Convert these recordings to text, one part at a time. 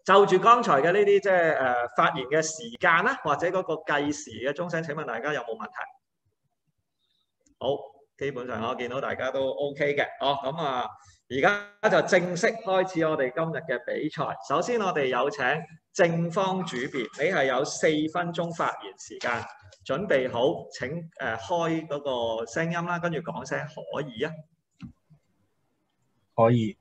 就住剛才嘅呢啲即係發言嘅時間啦，或者嗰個計時嘅鐘聲，請問大家有冇問題？好，基本上我見到大家都 OK 嘅。咁啊，而家就正式開始我哋今日嘅比賽。首先我哋有請正方主辯，你係有4分鐘發言時間，準備好請開嗰個聲音啦，跟住講聲可以啊。 可以。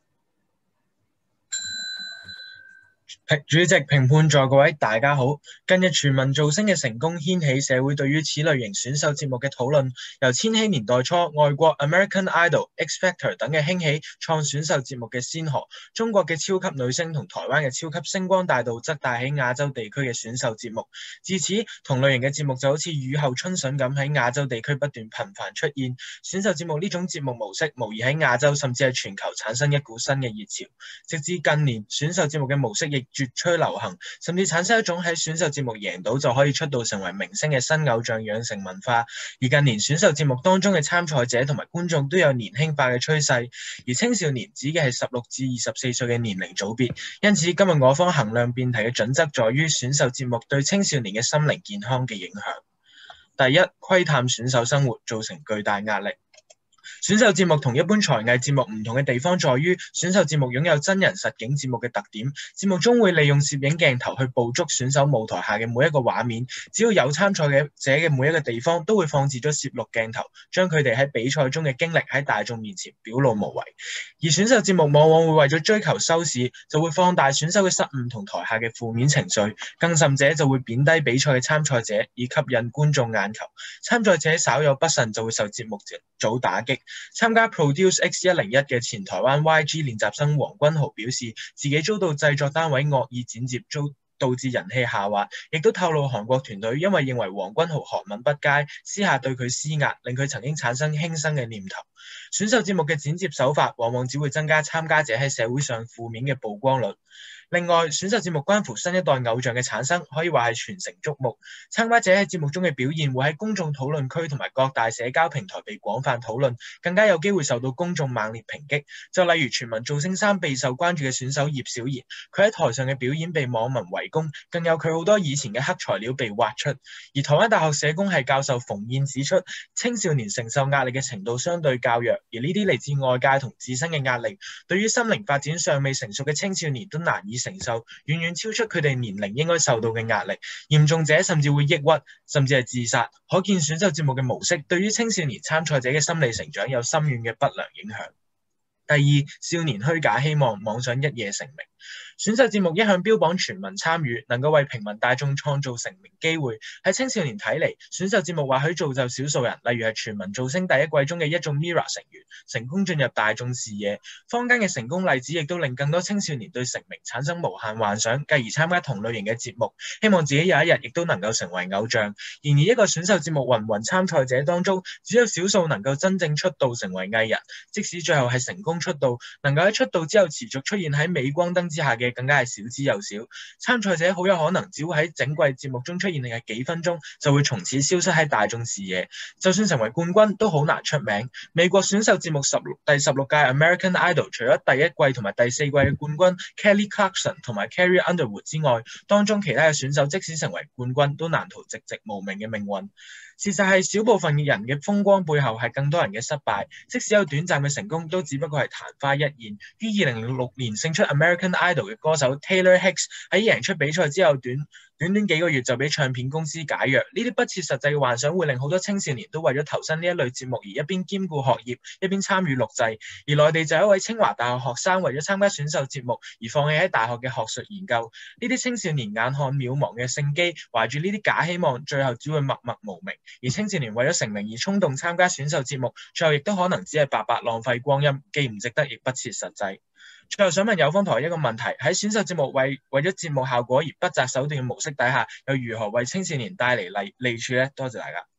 主席、評判在，各位大家好。近日全民造星嘅成功掀起社會對於此類型選秀節目嘅討論。由千禧年代初外國 American Idol、X Factor 等嘅興起，創選秀節目嘅先河。中國嘅超級女聲同台灣嘅超級星光大道則帶起亞洲地區嘅選秀節目。自此，同類型嘅節目就好似雨後春筍咁喺亞洲地區不斷頻繁出現。選秀節目呢種節目模式，無疑喺亞洲甚至係全球產生一股新嘅熱潮。直至近年，選秀節目嘅模式亦越趨流行，甚至產生一種喺選秀節目贏到就可以出道成為明星嘅新偶像養成文化。而近年選秀節目當中嘅參賽者同埋觀眾都有年輕化嘅趨勢，而青少年指嘅係16至24歲嘅年齡組別。因此今日我方衡量辯題嘅準則在於選秀節目對青少年嘅心靈健康嘅影響。第一，窺探選手生活造成巨大壓力。選秀節目同一般才藝節目唔同嘅地方在於，選秀節目擁有真人實景節目嘅特點。節目中會利用攝影鏡頭去捕捉選手舞台下嘅每一個畫面，只要有參賽者嘅每一個地方都會放置咗攝錄鏡頭，將佢哋喺比賽中嘅經歷喺大眾面前表露無遺。而選秀節目往往會為咗追求收視，就會放大選手嘅失誤同台下嘅負面情緒，更甚者就會貶低比賽嘅參賽者，以吸引觀眾眼球。參賽者稍有不慎就會受節目組打擊。參加 Produce X101 嘅前台灣 YG 練習生黃君豪表示，自己遭到製作單位惡意剪接，導致人氣下滑，亦都透露韓國團隊因為認為黃君豪韓文不佳，私下對佢施壓，令佢曾經產生輕生嘅念頭。選秀節目嘅剪接手法往往只會增加參加者喺社會上負面嘅曝光率。另外，選秀節目關乎新一代偶像嘅產生，可以話係全城矚目。參加者喺節目中嘅表現會喺公眾討論區同埋各大社交平台被廣泛討論，更加有機會受到公眾猛烈抨擊。就例如全民造星3備受關注嘅選手葉小妍，佢喺台上嘅表演被網民圍攻，更有佢好多以前嘅黑材料被挖出。而台灣大學社工系教授馮燕指出，青少年承受壓力嘅程度相對較弱，而呢啲嚟自外界同自身嘅壓力，對於心靈發展尚未成熟嘅青少年都難以承受，遠遠超出佢哋年齡應該受到嘅壓力，嚴重者甚至會抑鬱，甚至係自殺。可見選秀節目嘅模式對於青少年參賽者嘅心理成長有深遠嘅不良影響。第二，少年虛假希望，妄想一夜成名。選秀節目一向標榜全民參與，能夠為平民大眾創造成名機會。喺青少年睇嚟，選秀節目或許造就少數人，例如係全民造星第一季中嘅一眾 MIRROR 成員，成功進入大眾視野。坊間嘅成功例子亦都令更多青少年對成名產生無限幻想，繼而參加同類型嘅節目，希望自己有一日亦都能夠成為偶像。然而一個選秀節目芸芸參賽者當中，只有少數能夠真正出道成為藝人，即使最後係成功出道，能夠喺出道之後持續出現喺鎂光燈之下嘅更加係少之又少。參賽者好有可能只會喺整季節目中出現嘅幾分鐘，就會從此消失喺大眾視野。就算成為冠軍，都好難出名。美國選秀節目第16屆 American Idol 除咗第一季同埋第4季嘅冠軍 Kelly Clarkson 同埋 Carrie Underwood 之外，當中其他嘅選手即使成為冠軍，都難逃寂寂無名嘅命運。事實係少部分嘅人嘅風光背後係更多人嘅失敗，即使有短暫嘅成功，都只不過係曇花一現。於2006年勝出 American Idol 嘅歌手 Taylor Hicks 喺贏出比賽之後短短幾個月就俾唱片公司解約。呢啲不切實際嘅幻想會令好多青少年都為咗投身呢一類節目而一邊兼顧學業，一邊參與錄製。而內地就有一位清華大學學生為咗參加選秀節目而放棄喺大學嘅學術研究。呢啲青少年眼看渺茫嘅勝機，懷住呢啲假希望，最後只會默默無名。而青少年為咗成名而衝動參加選秀節目，最後亦都可能只係白白浪費光陰，既唔值得亦不切實際。最後想問有方台一個問題，喺選秀節目為咗節目效果而不擇手段嘅模式底下，又如何為青少年帶嚟利處呢？多謝大家。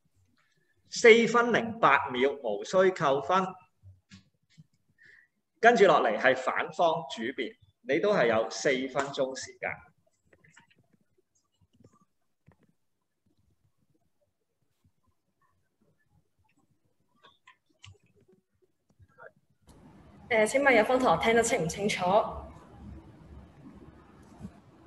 4分08秒，無需扣分。跟住落嚟係反方主辯，你都係有4分鐘時間。 請問有方台聽得清唔清楚？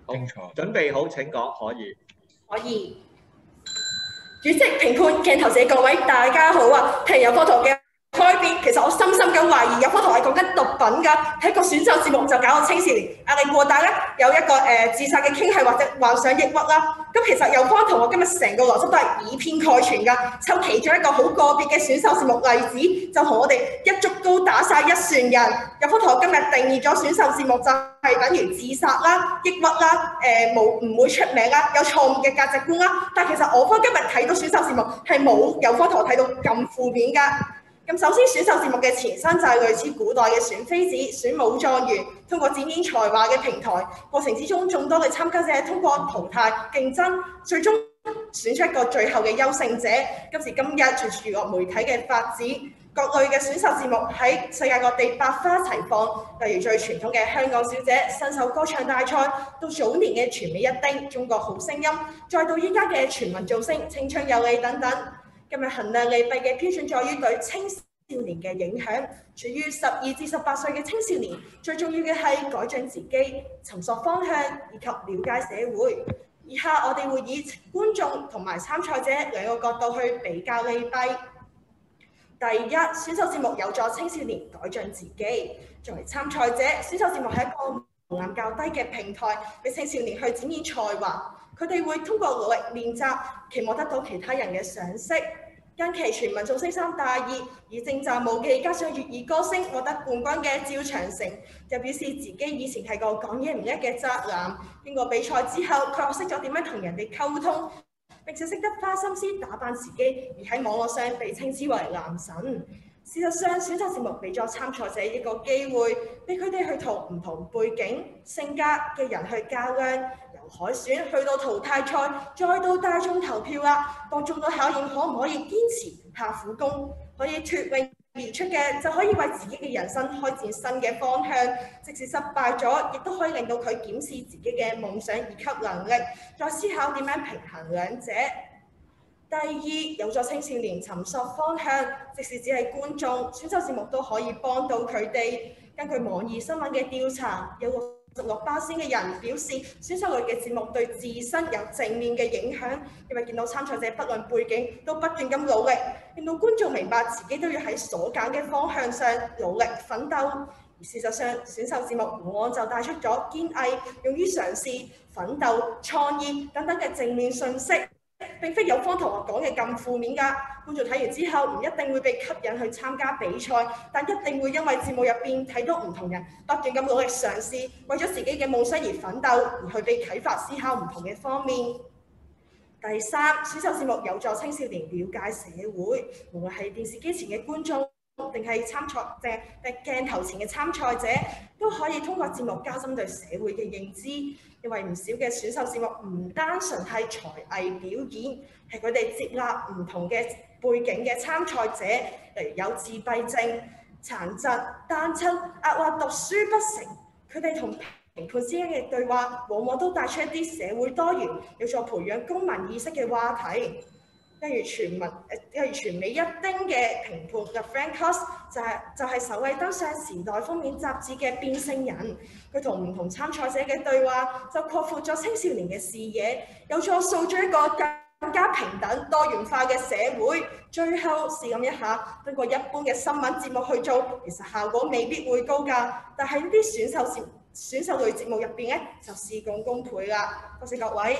好， 清楚。 準備好請講，可以。 可以。主席、評判、鏡頭前各位大家好啊！聽有科圖嘅開邊，其實我深深咁懷疑有科圖係講緊毒品㗎，喺個選秀節目就搞到青少年壓力過大咧，有一個自殺嘅傾向或者患上抑鬱啦。咁其實有科圖我今日成個邏輯都係以偏概全㗎，抽其中一個好個別嘅選秀節目例子，就同我哋一竹篙打晒一船人。有科圖今日定義咗選秀節目就係等於自殺啦、抑鬱啦、唔會出名啦、有錯誤嘅價值觀啦。但其實我方今日睇到選秀節目係冇有科圖睇到咁負面㗎。咁首先選秀節目嘅前身就係類似古代嘅選妃子、選武狀元，通過展現才華嘅平台，過程之中眾多嘅參加者通過淘汰競爭，最終選出一個最後嘅優勝者。今時今日隨住娛樂媒體嘅發展，各類嘅選秀節目喺世界各地百花齊放，例如最傳統嘅香港小姐、新秀歌唱大賽，到早年嘅全美一叮、中國好聲音，再到依家嘅全民造星、青春有你等等。今日衡量利弊嘅標準在於對青少年嘅影響。處於12至18歲嘅青少年，最重要嘅係改進自己、尋索方向以及了解社會。以下我哋會以觀眾同埋參賽者兩個角度去比較利弊。第一，選秀節目有助青少年改進自己。作為參賽者，選秀節目係一個門檻較低嘅平台，俾青少年去展現才華。佢哋會通過努力練習，期望得到其他人嘅賞識。近期全民造星3大熱，以政治無忌加上粵語歌聲獲得冠軍嘅趙長成，就表示自己以前係個講嘢唔叻嘅宅男，經過比賽之後，佢學識咗點樣同人哋溝通，並且識得花心思打扮自己，而喺網絡上被稱之為男神。事實上，選秀節目俾咗參賽者一個機會，俾佢哋去同唔同背景、性格嘅人去較量，由海選去到淘汰賽，再到大眾投票啦。當中都考驗可唔可以堅持下苦功，可以脫穎而出嘅，就可以為自己嘅人生開展新嘅方向。即使失敗咗，亦都可以令到佢檢視自己嘅夢想以及能力，再思考點樣平衡兩者。第二，有助青少年尋索方向，即使只係觀眾，選秀節目都可以幫到佢哋。根據網易新聞嘅調查，有66%嘅人表示選秀類嘅節目對自身有正面嘅影響，因為見到參賽者不論背景都不斷咁努力，令到觀眾明白自己都要喺所揀嘅方向上努力奮鬥。而事實上，選秀節目往往就帶出咗堅毅、勇於嘗試、奮鬥、創意等等嘅正面訊息。並非有方同學講嘅咁負面㗎，觀眾睇完之後唔一定會被吸引去參加比賽，但一定會因為節目入邊睇到唔同人不斷咁努力嘗試，為咗自己嘅夢想而奮鬥，而去被啟發思考唔同嘅方面。第三，選秀節目有助青少年了解社會，無論係電視機前嘅觀眾，定係鏡頭前嘅參賽者，都可以通過節目加深對社會嘅認知。因為唔少嘅選秀節目唔單純係才藝表演，係佢哋接納唔同嘅背景嘅參賽者，例如有自閉症、殘疾、單親、壓或讀書不成，佢哋同評判之間嘅對話，往往都帶出一啲社會多元、有助培養公民意識嘅話題。例如全美一叮嘅評判 The Frank Cost 就係首位登上《時代》封面雜誌嘅變性人，佢同唔同參賽者嘅對話就擴闊咗青少年嘅視野，有助塑造一個更加平等多元化嘅社會。最後試諗一下，通過一般嘅新聞節目去做，其實效果未必會高㗎，但係呢啲選秀類節目入邊咧，就事半功倍啦。多謝各位。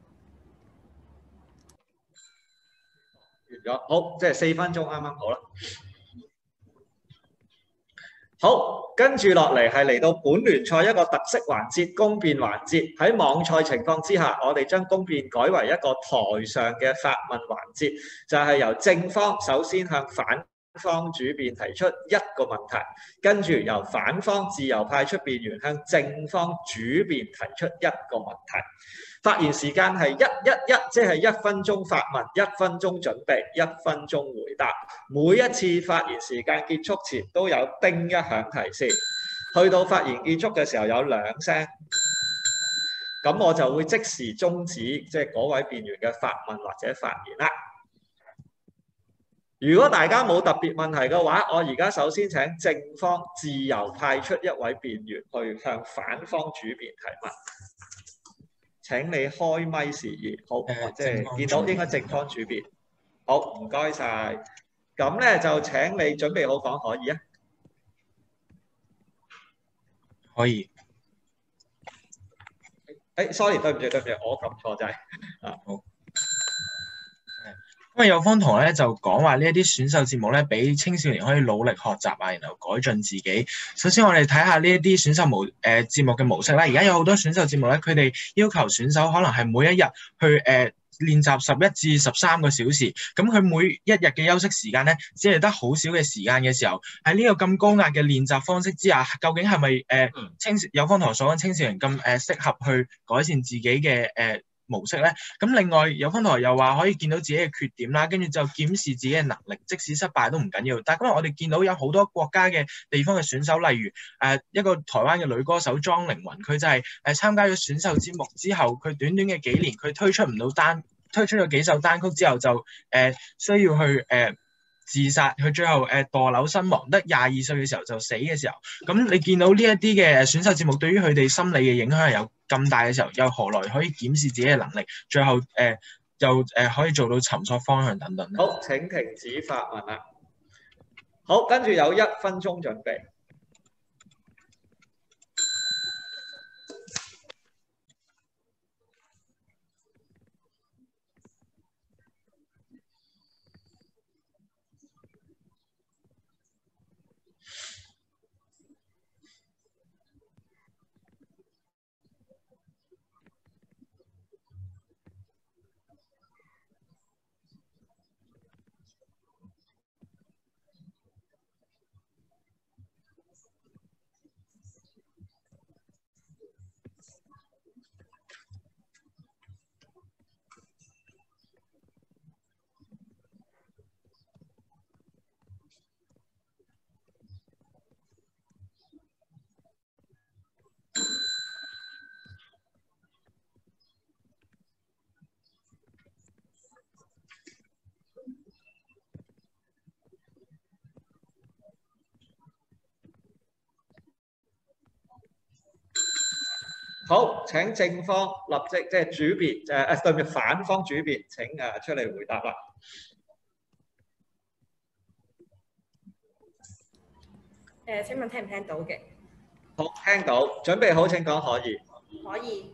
完咗，好，即係4分鐘啱啱好啦。好，跟住落嚟係嚟到本聯賽一個特色環節——公辯環節。喺網賽情況之下，我哋將公辯改為一個台上嘅發問環節，就係由正方首先向反方主辯提出一個問題，跟住由反方自由派出辯員向正方主辯提出一個問題。發言時間係111，即係1分鐘發問，1分鐘準備，1分鐘回答。每一次發言時間結束前都有叮一響提示，去到發言結束嘅時候有2聲，咁我就會即時終止即係嗰位辯員嘅發問或者發言啦。如果大家冇特別問題嘅話，我而家首先請正方自由派出一位辯員去向反方主辯提問。 請你開咪示意。好，即正方係見到主應該正方主辯。好，唔該晒。咁咧就請你準備好講可以啊。 可以。 sorry，對唔住，我撳錯掣。 好。因為有方同學咧就講話呢一啲選秀節目咧，俾青少年可以努力學習啊，然後改進自己。首先我哋睇下呢一啲選秀節目嘅模式啦。而家有好多選秀節目咧，佢哋要求選手可能係每一日去練習11至13個小時。咁佢每一日嘅休息時間咧，只係得好少嘅時間嘅時候，喺呢個咁高壓嘅練習方式之下，究竟係咪有方同學所講青少年咁適合去改善自己嘅模式咧？咁另外有方同學又話可以見到自己嘅缺點啦，跟住就檢視自己嘅能力，即使失敗都唔緊要。但係今日我哋見到有好多國家嘅地方嘅選手，例如一個台灣嘅女歌手莊凌雲，佢就係參加咗選秀節目之後，佢短短嘅幾年，佢推出咗幾首單曲之後就需要去自殺，佢最後墮樓身亡，得22歲嘅時候就死嘅時候，咁你見到呢一啲嘅選秀節目對於佢哋心理嘅影響係有咁大嘅時候，又何來可以檢視自己嘅能力，最後可以做到尋索方向等等咧？ 好，請停止發問啦。好，跟住有1分鐘準備。好，請正方立即即係主辯對唔住反方主辯請出嚟回答啦。 請問聽唔聽到嘅？ 好，聽到，準備好請講可以。 可以。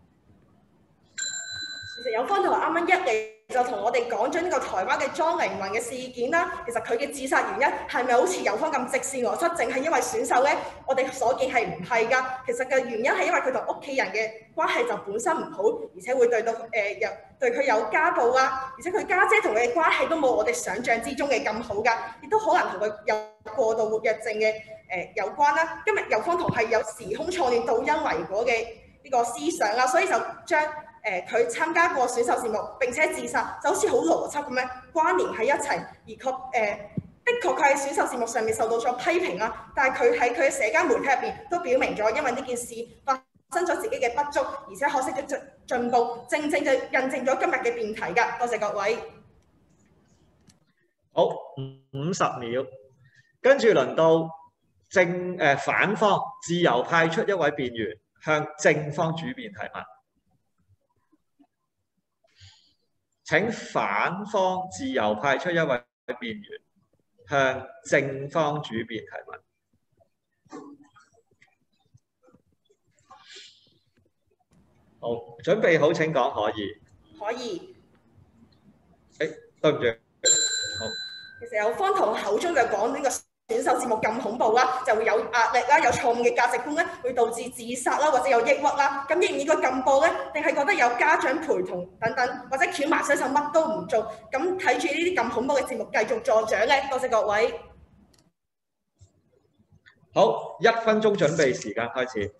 其實有方同學啱啱一嚟就同我哋講咗呢個台灣嘅莊凌雲嘅事件啦。其實佢嘅自殺原因係咪好似有方咁直線邏輯，淨係因為選秀咧？我哋所見係唔係㗎？其實嘅原因係因為佢同屋企人嘅關係就本身唔好，而且會對佢有家暴啊，而且佢家姐同佢嘅關係都冇我哋想象之中嘅咁好㗎，亦都可能同佢有過度活躍症嘅有關啦。今日有方同係有時空錯亂、倒因為果嘅呢個思想啦，所以就將佢參加過選秀節目並且自殺，就好似好邏輯咁樣關聯喺一齊，而的確佢喺選秀節目上面受到咗批評啦。但係佢喺佢嘅社交媒體入邊都表明咗，因為呢件事發生咗自己嘅不足，而且可惜嘅進步，正正就印證咗今日嘅辯題㗎。多謝各位。 好，50秒，跟住輪到反方自由派出一位辯員向正方主辯提問。請反方自由派出一位辯員向正方主辯提問。好，準備好請講可以。 可以。 對唔住。好。 其實有方同口中就講呢個選秀節目咁恐怖啦，就會有壓力啦，有錯誤嘅價值觀咧，會導致自殺啦，或者有抑鬱啦。咁應唔應該禁播咧？定係覺得有家長陪同等等，或者翹埋雙手乜都唔做，咁睇住呢啲咁恐怖嘅節目繼續助長咧？多謝各位。 好，1分鐘準備時間開始。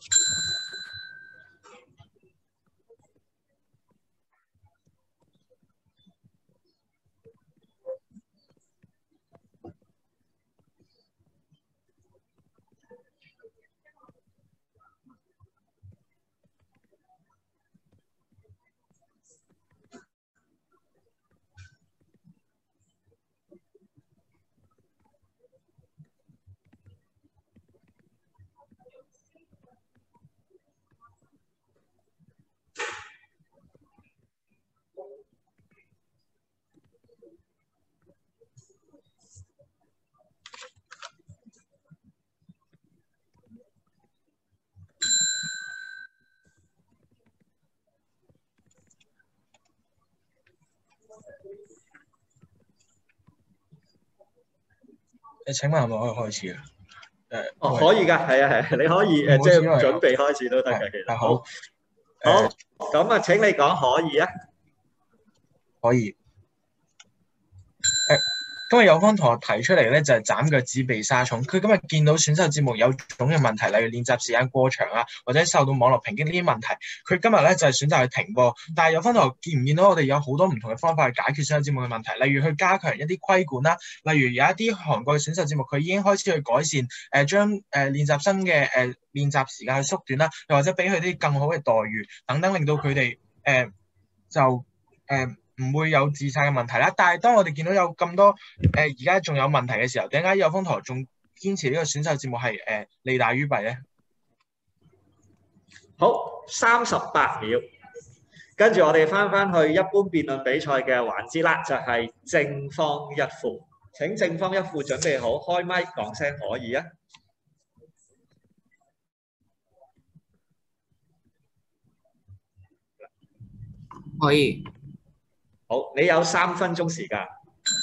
請問係咪可以開始啊？ 哦，可以㗎，係啊係啊，你可以即係準備開始都得嘅，其實。 好。 好，咁啊，請你講可以啊。 可以。今日有方同學提出嚟咧，就係斬腳趾避沙蟲。佢今日見到選秀節目有種嘅問題，例如練習時間過長啊，或者受到網絡抨擊呢啲問題，佢今日咧就係選擇去停播。但係有方同學見唔見到我哋有好多唔同嘅方法去解決選秀節目嘅問題，例如去加強一啲規管啦，例如有一啲韓國嘅選秀節目佢已經開始去改善，將練習生嘅練習時間去縮短啦，又或者俾佢啲更好嘅待遇等等，令到佢哋唔會有自殺嘅問題啦。但係當我哋見到有咁多而家仲有問題嘅時候，點解有方同學仲堅持呢個選秀節目係利大於弊咧？ 好，38秒，跟住我哋翻去一般辯論比賽嘅環節啦，就係正方一副。請正方一副準備好，開咪講聲可以啊。 可以。 好，你有3分鐘時間。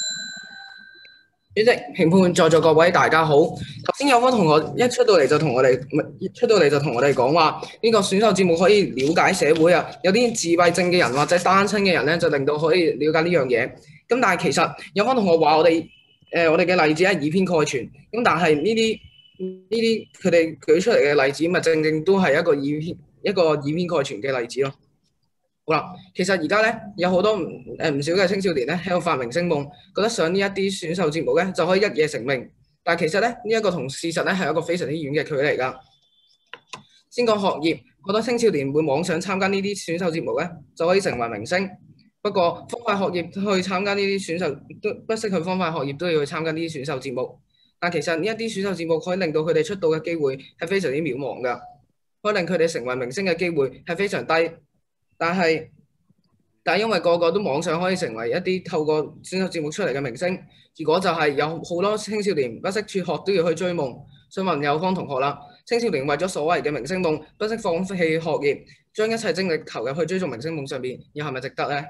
主席、評判在座各位大家好。頭先有位同學一出到嚟就同我哋講話，呢個選秀節目可以了解社會啊，有啲自閉症嘅人或者單親嘅人咧，就令到可以了解呢樣嘢。咁但係其實有位同學話我哋嘅例子係以偏概全，咁但係呢啲佢哋舉出嚟嘅例子，咪正正都係一個以偏概全嘅例子咯。好啦，其實而家咧有好多唔少嘅青少年咧喺度發明星夢，覺得上呢一啲選秀節目咧就可以一夜成名。但係其實咧呢一個同事實咧係一個非常之遠嘅距離㗎。先講學業，好多青少年會妄想參加呢啲選秀節目咧就可以成為明星。不過荒廢學業去參加呢啲選秀都不惜去荒廢學業都要去參加呢啲選秀節目。但其實呢一啲選秀節目可以令到佢哋出道嘅機會係非常之渺茫㗎，可以令佢哋成為明星嘅機會係非常低。但係因為個個都妄想可以成為一啲透過選秀節目出嚟嘅明星，結果就係有好多青少年不惜輟學都要去追夢。想問有方同學啦，青少年為咗所謂嘅明星夢，不惜放棄學業，將一切精力投入去追逐明星夢上邊，又係咪值得呢？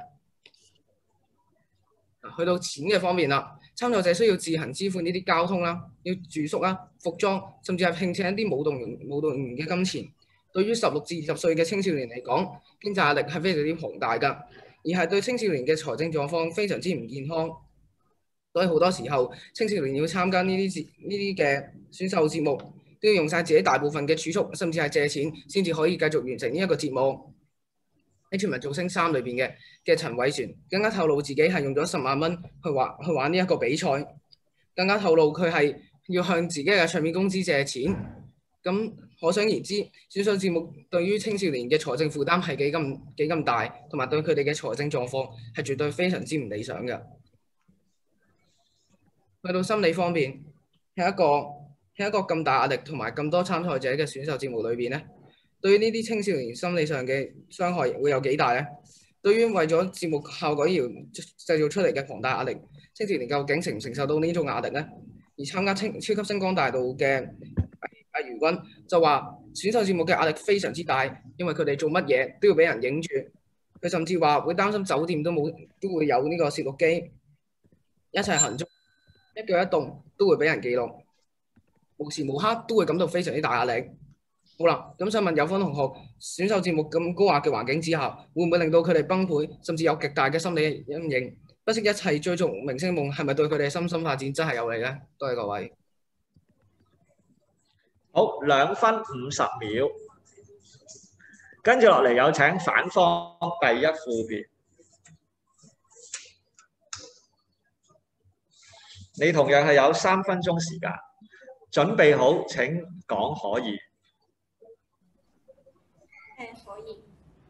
去到錢嘅方面啦，參賽者需要自行支付呢啲交通啦、要住宿啦、服裝，甚至係聘請一啲舞蹈員嘅金錢。對於16至20歲嘅青少年嚟講，經濟壓力係非常之龐大㗎，而係對青少年嘅財政狀況非常之唔健康。所以好多時候，青少年要參加呢啲嘅選秀節目，都要用晒自己大部分嘅儲蓄，甚至係借錢，先至可以繼續完成呢一個節目。喺全民造星3裏邊嘅陳偉璇，更加透露自己係用咗10萬蚊去玩呢一個比賽，更加透露佢係要向自己嘅唱片公司借錢。咁可想而知，選秀節目對於青少年嘅財政負擔係幾咁大，同埋對佢哋嘅財政狀況係絕對非常之唔理想嘅。去到心理方面，喺一個咁大壓力同埋咁多參賽者嘅選秀節目裏邊咧，對於呢啲青少年心理上嘅傷害會有幾大呢？對於為咗節目效果而製造出嚟嘅龐大壓力，青少年究竟承唔承受到呢種壓力呢？而參加超級星光大道嘅阿余君就話選秀節目嘅壓力非常之大，因為佢哋做乜嘢都要俾人影住。佢甚至話會擔心酒店都會有呢個攝錄機，一切行蹤一舉一動都會俾人記錄，無時無刻都會感到非常之大壓力。好啦，咁想問有方同學，選秀節目咁高壓嘅環境之下，會唔會令到佢哋崩潰，甚至有極大嘅心理陰影，不惜一切追逐明星夢，係咪對佢哋身心發展真係有利呢？多謝各位。 好，2分50秒，跟住落嚟有請反方第一副辯，你同樣係有3分鐘時間，準備好請講可以。 可以。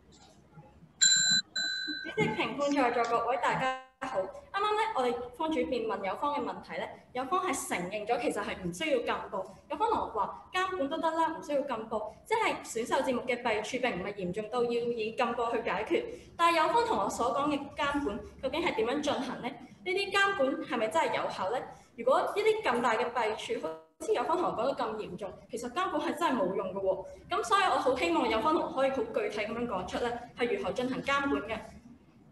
主席、評判在座各位大家好。啱啱咧，我哋方主辯問有方嘅問題咧，有方係承認咗其實係唔需要禁播。有方同學話監管都得啦，唔需要禁播，即係選秀節目嘅弊處並唔係嚴重到要以禁播去解決。但係有方同學所講嘅監管究竟係點樣進行呢？呢啲監管係咪真係有效呢？如果呢啲咁大嘅弊處，好似有方同學講得咁嚴重，其實監管係真係冇用嘅喎。咁所以我好希望有方同學可以好具體咁樣講出咧，係如何進行監管嘅。咁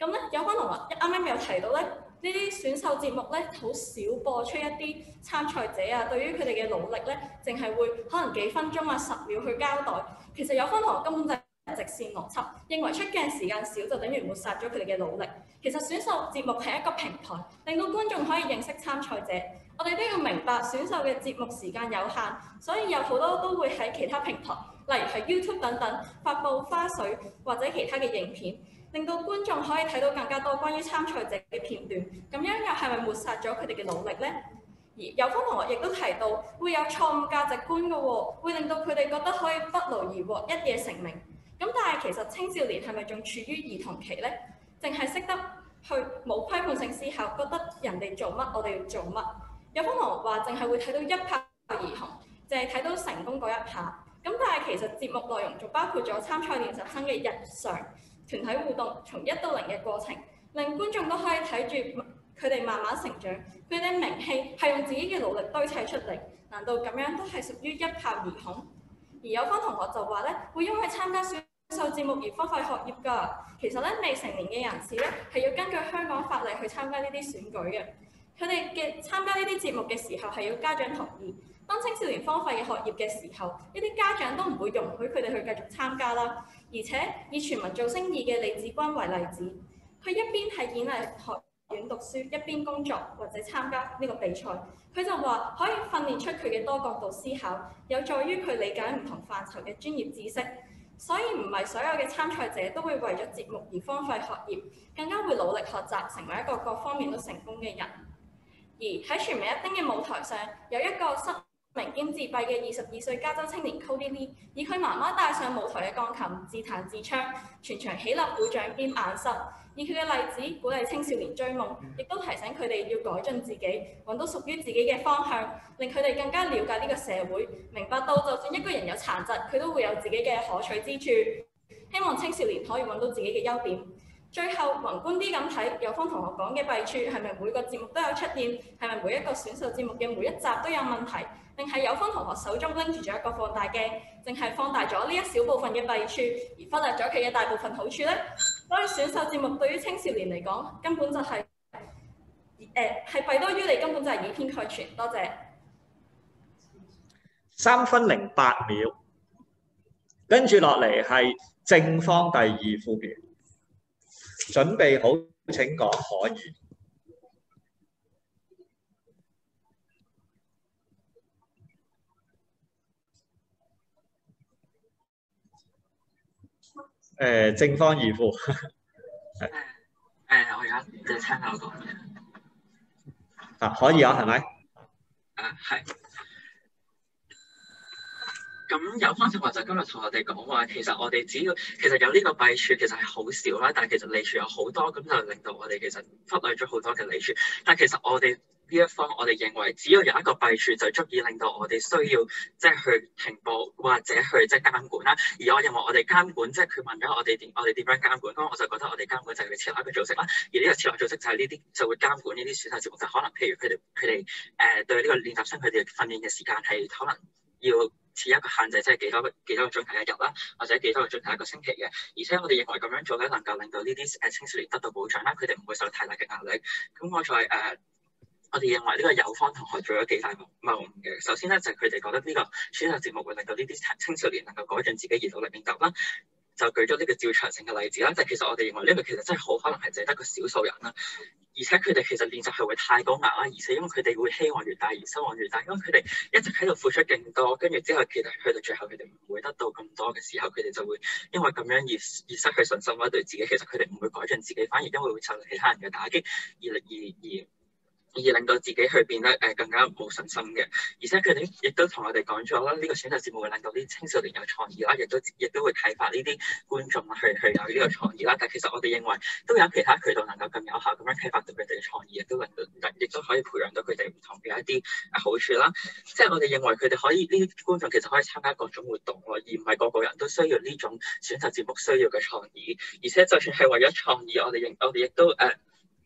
咁咧，有班同學啱啱有提到咧，呢啲選秀節目咧好少播出一啲參賽者啊，對於佢哋嘅努力咧，淨係會可能幾分鐘啊、10秒去交代。其實有班同學根本就係直線邏輯，認為出鏡時間少就等於抹殺咗佢哋嘅努力。其實選秀節目係一個平台，令到觀眾可以認識參賽者。我哋都要明白選秀嘅節目時間有限，所以有好多都會喺其他平台，例如係 YouTube 等等發布花絮或者其他嘅影片，令到觀眾可以睇到更加多關於參賽者嘅片段。咁樣又係咪抹殺咗佢哋嘅努力呢？而有方同學亦都提到會有錯誤價值觀嘅喎，會令到佢哋覺得可以不勞而獲一夜成名。咁但係其實青少年係咪仲處於兒童期呢？淨係識得去冇批判性思考，覺得人哋做乜我哋要做乜。有方同學話淨係會睇到一拍而紅，淨係睇到成功嗰一下。咁但係其實節目內容仲包括咗參賽練習生嘅日常團體互動，從1到0嘅過程，令觀眾都可以睇住佢哋慢慢成長。佢哋名氣係用自己嘅努力堆砌出嚟，難道咁樣都係屬於一炮而紅？而有方同學就話咧，會因為參加選秀節目而荒廢學業㗎。其實咧，未成年嘅人士咧係要根據香港法例去參加呢啲選舉嘅。佢哋嘅參加呢啲節目嘅時候係要家長同意。當青少年荒廢嘅學業嘅時候，呢啲家長都唔會容許佢哋去繼續參加啦。而且以全民造星2嘅李子君為例子，佢一邊喺演藝學院讀書，一邊工作或者參加呢個比賽。佢就話可以訓練出佢嘅多角度思考，有助於佢理解唔同範疇嘅專業知識。所以唔係所有嘅參賽者都會為咗節目而荒廢學業，更加會努力學習，成為一個各方面都成功嘅人。而喺全美一丁嘅舞台上，有一個失明兼自閉嘅22歲加州青年 Cody Lee， 以佢媽媽帶上舞台嘅鋼琴自彈自唱，全場起立鼓掌兼眼濕。以佢嘅例子鼓勵青少年追夢，亦都提醒佢哋要改進自己，揾到屬於自己嘅方向，令佢哋更加了解呢個社會，明白到就算一個人有殘疾，佢都會有自己嘅可取之處。希望青少年可以揾到自己嘅優點。最後宏觀啲咁睇，有方同學講嘅弊處係咪每個節目都有出現？係咪每一個選秀節目嘅每一集都有問題？定係有方同學手中拎住咗一個放大鏡，淨係放大咗呢一小部分嘅弊處，而忽略咗佢嘅大部分好處呢？所以選秀節目對於青少年嚟講，根本就係係弊多於利，根本就係以偏概全。多謝。 3分08秒，跟住落嚟係正方第2副表，準備好請講可以。正方2副。 我而家即係聽下我講嘢。 可以啊，係咪？ 係。咁有方同學就今日同我哋講話，其實我哋只要其實有呢個弊處，其實係好少啦，但係其實利處有好多，咁就令到我哋其實忽略咗好多嘅利處。但係其實我哋呢一方，我哋認為只要有一個弊處，就足以令到我哋需要即係去停播或者去即係監管啦。而我認為我哋監管，即係佢問咗我哋點樣監管，咁我就覺得我哋監管就係設立一個組織啦。而呢個設立組織就係呢啲就會監管呢啲選秀節目，就可能譬如佢哋對呢個練習生佢哋訓練嘅時間係可能要設一個限制，即係幾多個鐘頭一日啦，或者幾多個鐘頭一個星期嘅。而且我哋認為咁樣做咧，能夠令到呢啲青少年得到保障啦，佢哋唔會受太大嘅壓力。咁我哋認為呢個有方同學做咗幾大謬誤嘅。首先咧就係佢哋覺得呢個選秀節目會令到呢啲青少年能夠改進自己而努力練習啦。就舉咗呢個趙長勝嘅例子啦，但係其實我哋認為呢個其實真係好可能係淨係得個少數人啦，而且佢哋其實練習係會太高壓啦，而且因為佢哋會希望越大而失望越大，因為佢哋一直喺度付出勁多，跟住之後其實去到最後佢哋唔會得到咁多嘅時候，佢哋就會因為咁樣而失去信心啦，對自己其實佢哋唔會改進自己，反而因為會受到其他人嘅打擊而令到自己去變得更加冇信心嘅。而且佢哋亦都同我哋講咗啦，呢個選秀節目會令到啲青少年有創意啦，亦都會啟發呢啲觀眾去有呢個創意啦。但其實我哋認為都有其他渠道能夠更有效咁樣啟發到佢哋嘅創意，亦都可以培養到佢哋唔同嘅一啲好處啦。即係我哋認為佢哋可以呢啲觀眾其實可以參加各種活動咯，而唔係個個人都需要呢種選秀節目需要嘅創意。而且就算係為咗創意，我哋亦都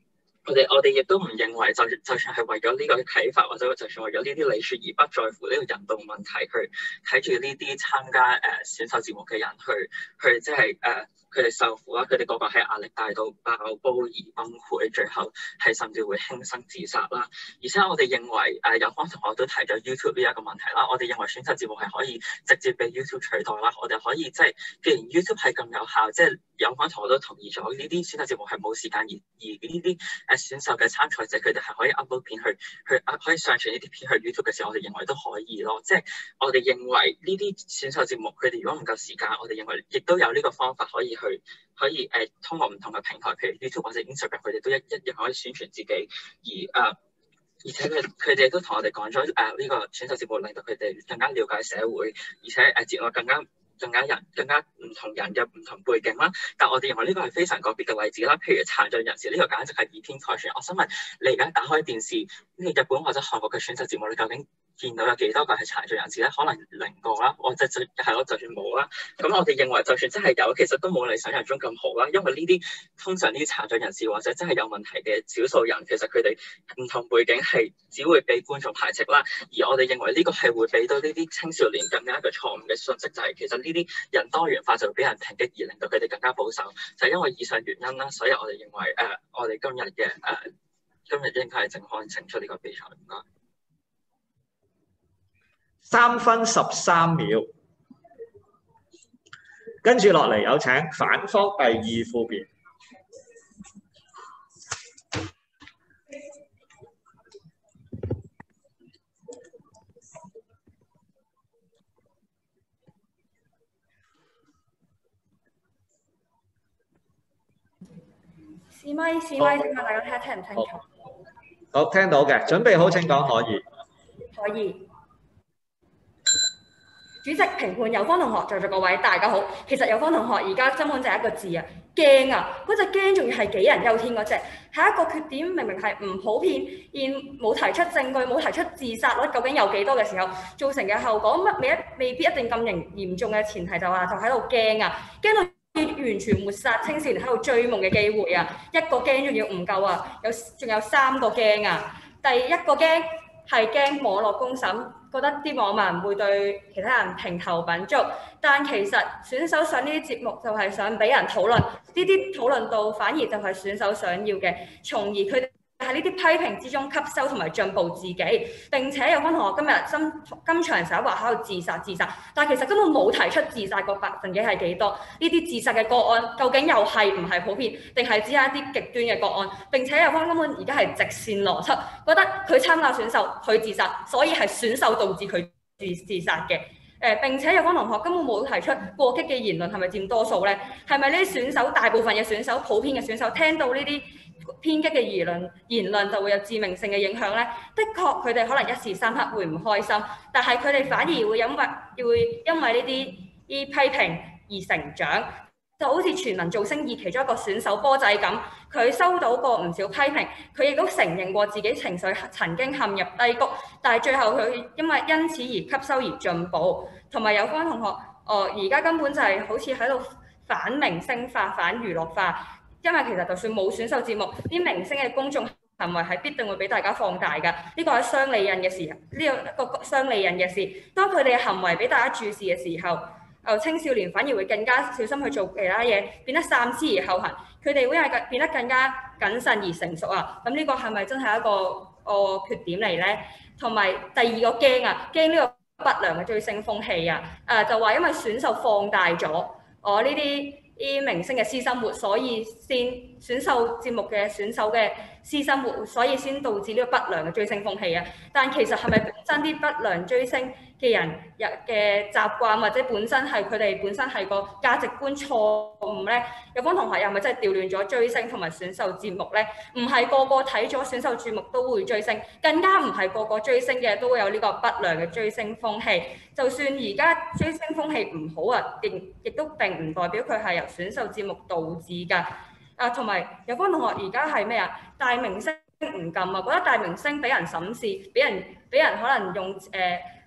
我哋亦都唔認為就算係為咗呢個啟發，或者就算為咗呢啲理説而不在乎呢個人道問題，去睇住呢啲參加選秀節目嘅人去即係佢哋受苦啦，佢哋個個係壓力大到爆煲而崩潰，最後係甚至會輕生自殺啦。而且我哋認為有方同學都提咗 YouTube 呢一個問題啦，我哋認為選秀節目係可以直接被 YouTube 取代啦。我哋可以即係既然 YouTube 係咁有效，即係有方同學都同意咗呢啲選秀節目係冇時間而呢啲選秀嘅參賽者佢哋係可以 upload 片去可以上傳呢啲片去 YouTube 嘅時候，我哋認為都可以咯。即係我哋認為呢啲選秀節目佢哋如果唔夠時間，我哋認為亦都有呢個方法可以通過唔同嘅平台，譬如 YouTube 或者 Instagram， 佢哋都一樣可以宣傳自己，而且佢哋都同我哋講咗呢個選秀節目令到佢哋更加了解社會，而且接落更加唔同人嘅唔同背景啦。但我哋認為呢個係非常個別嘅例子啦。譬如殘障人士呢個簡直係以偏概全。我想問你而家打開電視呢個日本或者韓國嘅選秀節目，你究竟見到有幾多個係殘障人士咧？可能0個啦，或者係咯，就算冇啦。咁我哋認為就算真係有，其實都冇你想象中咁好啦。因為呢啲通常呢啲殘障人士或者真係有問題嘅少數人，其實佢哋唔同背景係只會俾觀眾排斥啦。而我哋認為呢個係會俾到呢啲青少年更加一個錯誤嘅訊息，就係其實呢啲人多元化就會俾人抨擊，而令到佢哋更加保守。就係因為以上原因啦，所以我哋認為我哋今日應該係正刊勝出呢個比賽。唔該。 3分13秒，跟住落嚟有請反方第2副辯。 試咪，請問大家聽唔清楚？ 好，聽到嘅，準備好請講，可以。 可以。主席、評判、有方同學，在座各位大家好。其實有方同學而家根本就係一個字啊，驚啊！嗰隻驚仲要係杞人憂天嗰隻，係一個缺點，明明係唔普遍，而冇提出證據、冇提出自殺率究竟有幾多嘅時候，造成嘅後果未必一定咁嚴重嘅前提就喺度驚啊，驚到完全抹殺青少年喺度追夢嘅機會啊！一個驚仲要唔夠啊，仲有3個驚啊！第一個驚係驚網絡公審，覺得啲網民會對其他人評頭品足，但其實選手上呢啲節目就係想俾人討論，呢啲討論度反而就係選手想要嘅，從而佢哋喺呢啲批評之中吸收同埋進步自己。並且有方同學今場成日話喺度自殺，但其實根本冇提出自殺個百分比係幾多，呢啲自殺嘅個案究竟又係唔係普遍，定係只係一啲極端嘅個案？並且有方根本而家係直線邏輯，覺得佢參加選秀佢自殺，所以係選秀導致佢自殺嘅。並且有方同學根本冇提出過激嘅言論係咪佔多數咧？係咪呢啲選手大部分嘅選手普遍嘅選手聽到呢啲偏激嘅言論就會有致命性嘅影響咧？的確佢哋可能一時三刻會唔開心，但係佢哋反而會因為呢啲批評而成長。就好似全民造星2其中一個選手波仔咁，佢收到過唔少批評，佢亦都承認過自己情緒曾經陷入低谷，但係最後佢因此而吸收而進步。同埋有方同學，而家根本就係好似喺度反明星化、反娛樂化，因為其實就算冇選秀節目，啲明星嘅公眾行為係必定會俾大家放大㗎。呢個係雙利刃嘅事，呢個雙利刃嘅事。當佢哋嘅行為俾大家注視嘅時候，青少年反而會更加小心去做其他嘢，變得三思而後行。佢哋會變得更加謹慎而成熟啊！咁呢個係咪真係一個缺點嚟咧？同埋第二個驚啊，驚呢個不良嘅追星風氣啊！就話因為選秀放大咗呢啲明星嘅私生活，所以先選秀節目嘅選手嘅私生活，所以先導致呢個不良嘅追星風氣啊！但其實係咪本身啲不良追星嘅人嘅習慣，或者本身係佢哋本身係個價值觀錯誤咧？有方同學又係咪真係調亂咗追星同埋選秀節目咧？唔係個個睇咗選秀節目都會追星，更加唔係個個追星嘅都會有呢個不良嘅追星風氣。就算而家追星風氣唔好啊，亦都並唔代表佢係由選秀節目導致㗎。同埋有方同學而家係咩啊？大明星唔禁啊，覺得大明星俾人審視，俾人可能用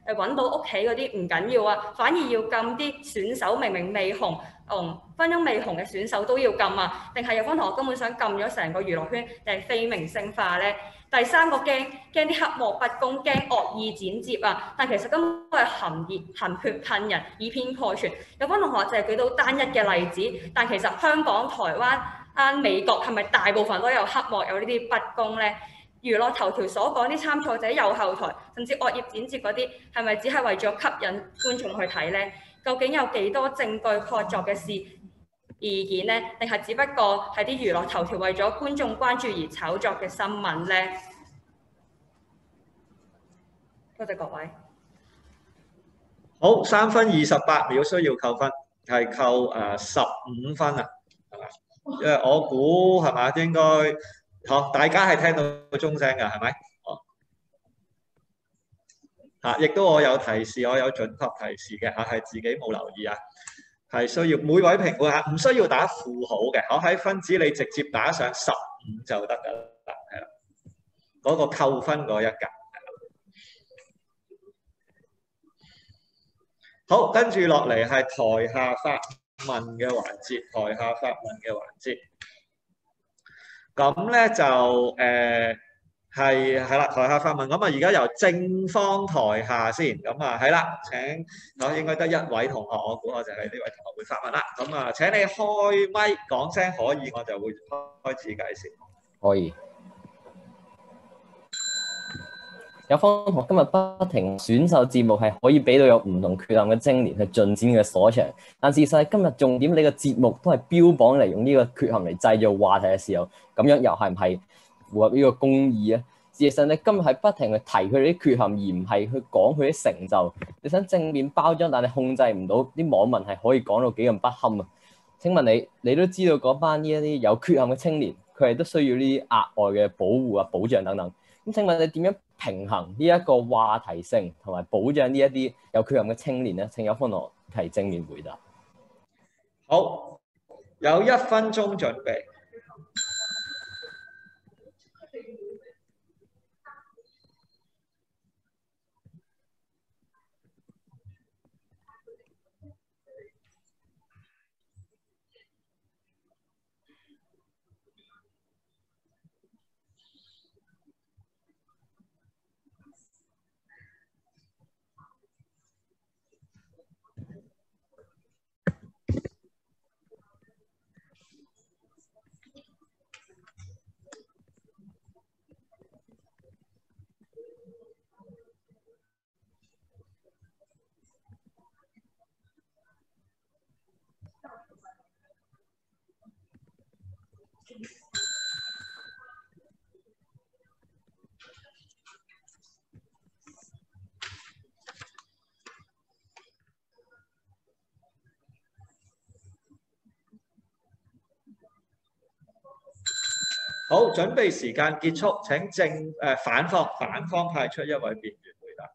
揾到屋企嗰啲唔緊要啊，反而要禁啲選手明明未紅，分鐘未紅嘅選手都要禁啊？定係有班同學根本想禁咗成個娛樂圈，定係非明星化咧？第三個驚啲黑幕不公，驚惡意剪接啊！但其實根本係含血噴人，以偏概全。有班同學就係舉到單一嘅例子，但其實香港、台灣、美國係咪大部分都有黑幕有呢啲不公咧？娛樂頭條所講啲參賽者有後台，甚至惡意剪接嗰啲，係咪只係為咗吸引觀眾去睇咧？究竟有幾多證據確鑿嘅事件呢？定係只不過係啲娛樂頭條為咗觀眾關注而炒作嘅新聞呢？多謝各位。 好，3分28秒需要扣分，係扣15分啊，係嘛？因為我估係嘛應該好，大家係聽到鐘聲㗎，係咪？亦都我有提示，我有準確提示嘅係自己冇留意啊。係需要每位評判唔需要打負號嘅，我喺分子你直接打上15就得㗎啦，係啦，嗰個扣分嗰一格。好，跟住落嚟係台下發問嘅環節，台下發問嘅環節。咁咧就係啦，台下發問。咁啊，而家由正方台下先。咁啊，係啦，請我應該得一位同學，我估我就係呢位同學會發問啦。咁啊，請你開咪講聲可以，我就會開始介紹。 可以。有方同學今日不停選秀節目係可以俾到有唔同缺陷嘅青年去進展嘅所長，但事實係今日重點你個節目都係標榜嚟用呢個缺陷嚟製造話題嘅時候，咁樣又係唔係符合呢個公義啊？事實上你今日係不停去提佢哋啲缺陷，而唔係去講佢啲成就。你想正面包裝，但係控制唔到啲網民係可以講到幾咁不堪啊？請問你都知道嗰班呢一啲有缺陷嘅青年，佢哋都需要呢啲額外嘅保護啊、保障等等。咁請問你點樣平衡呢一個話題性同埋保障呢一啲有缺陷嘅青年咧？請有方同學提正面回答。 好，有1分鐘準備。好，準備時間結束，請反方派出一位辯員回答。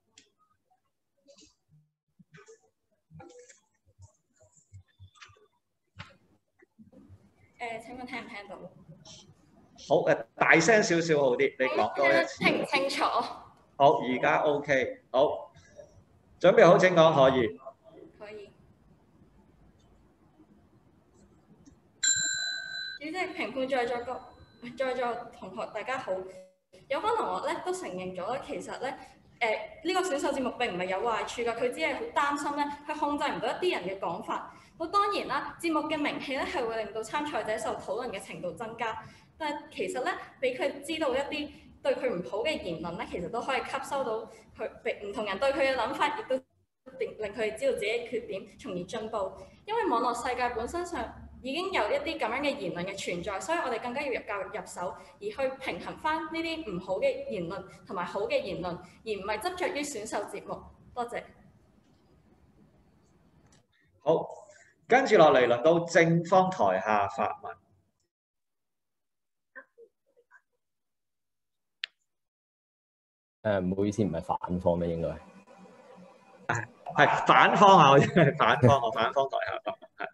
請問聽唔聽到？ 好，大聲少少好啲，你講多一次。 聽唔清楚？ 好，而家 OK， 好，準備好請講，可以。 可以。主席、評判在座同學大家好，有班同學咧都承認咗咧，其實咧呢個選秀節目並唔係有壞處㗎，佢只係好擔心咧，佢控制唔到一啲人嘅講法。好當然啦，節目嘅名氣咧係會令到參賽者受討論嘅程度增加，但係其實咧俾佢知道一啲對佢唔好嘅言論咧，其實都可以吸收到佢唔同人對佢嘅諗法，亦都令佢哋知道自己嘅缺點，從而進步。因為網絡世界本身上已經有一啲咁樣嘅言論嘅存在，所以我哋更加要教育入手，而去平衡翻呢啲唔好嘅言論同埋好嘅言論，而唔係執着於選秀節目。多謝。 好，跟住落嚟輪到正方台下發問。 唔好意思，唔係反方咩？應該係反方啊！我係反方，我反方台下發問係。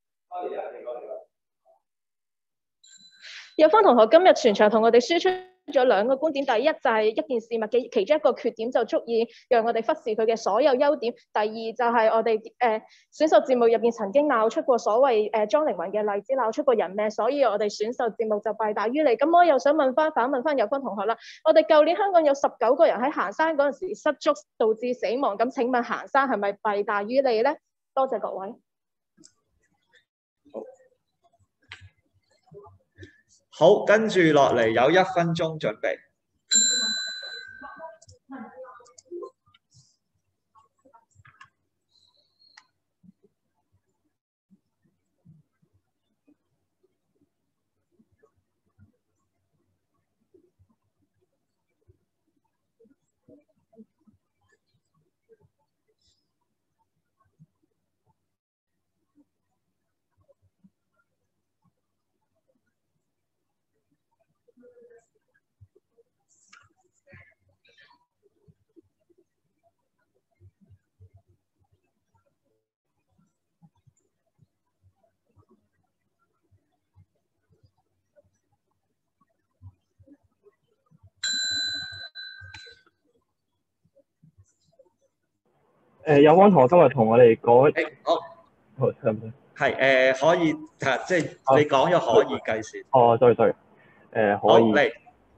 有方同學今日全場同我哋輸出咗兩個觀點，第一就係一件事物嘅其中一個缺點就足以讓我哋忽視佢嘅所有優點。第二就係我哋選秀節目入邊曾經鬧出過所謂莊凌雲嘅例子，鬧出過人命，所以我哋選秀節目就弊大於利。咁我又想反問翻有芬同學啦，我哋舊年香港有19個人喺行山嗰陣時失足導致死亡，咁請問行山係咪弊大於利咧？多謝各位。 好，跟住落嚟有1分鐘準備。 有安同學今日同我哋講， 好， 係唔係？ 係可以即係你講咗可以計時。 哦，對， 好可以。 嚟。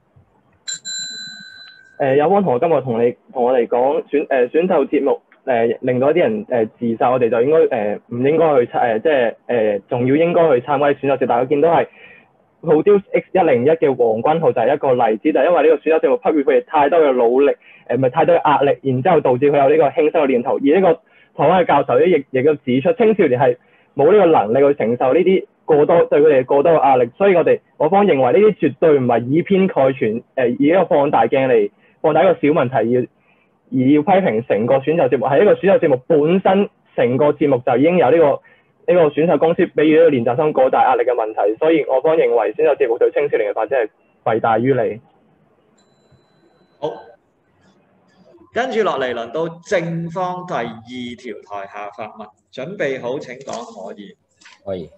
有安同學今日同我哋講選秀節目令到一啲人自殺，我哋就應該唔應該去仲要應該去參加選秀節目。但係我見到係 Produce X101嘅黃君豪就係一個例子，就係因為呢個選秀節目給予佢哋太多嘅努力，太多嘅壓力，然之後導致佢有呢個輕生嘅念頭。而呢個台灣嘅教授亦都指出，青少年係冇呢個能力去承受呢啲對佢哋過多嘅壓力，所以我方認為呢啲絕對唔係以偏概全，以一個放大鏡嚟放大一個小問題，而要批評成個選秀節目。係一個選秀節目本身，成個節目就已經有呢個選秀公司俾予呢個練習生過大壓力嘅問題，所以我方認為選秀節目對青少年嘅發展係弊大於利。 好，跟住落嚟輪到正方第2條台下發問，準備好請講。可以。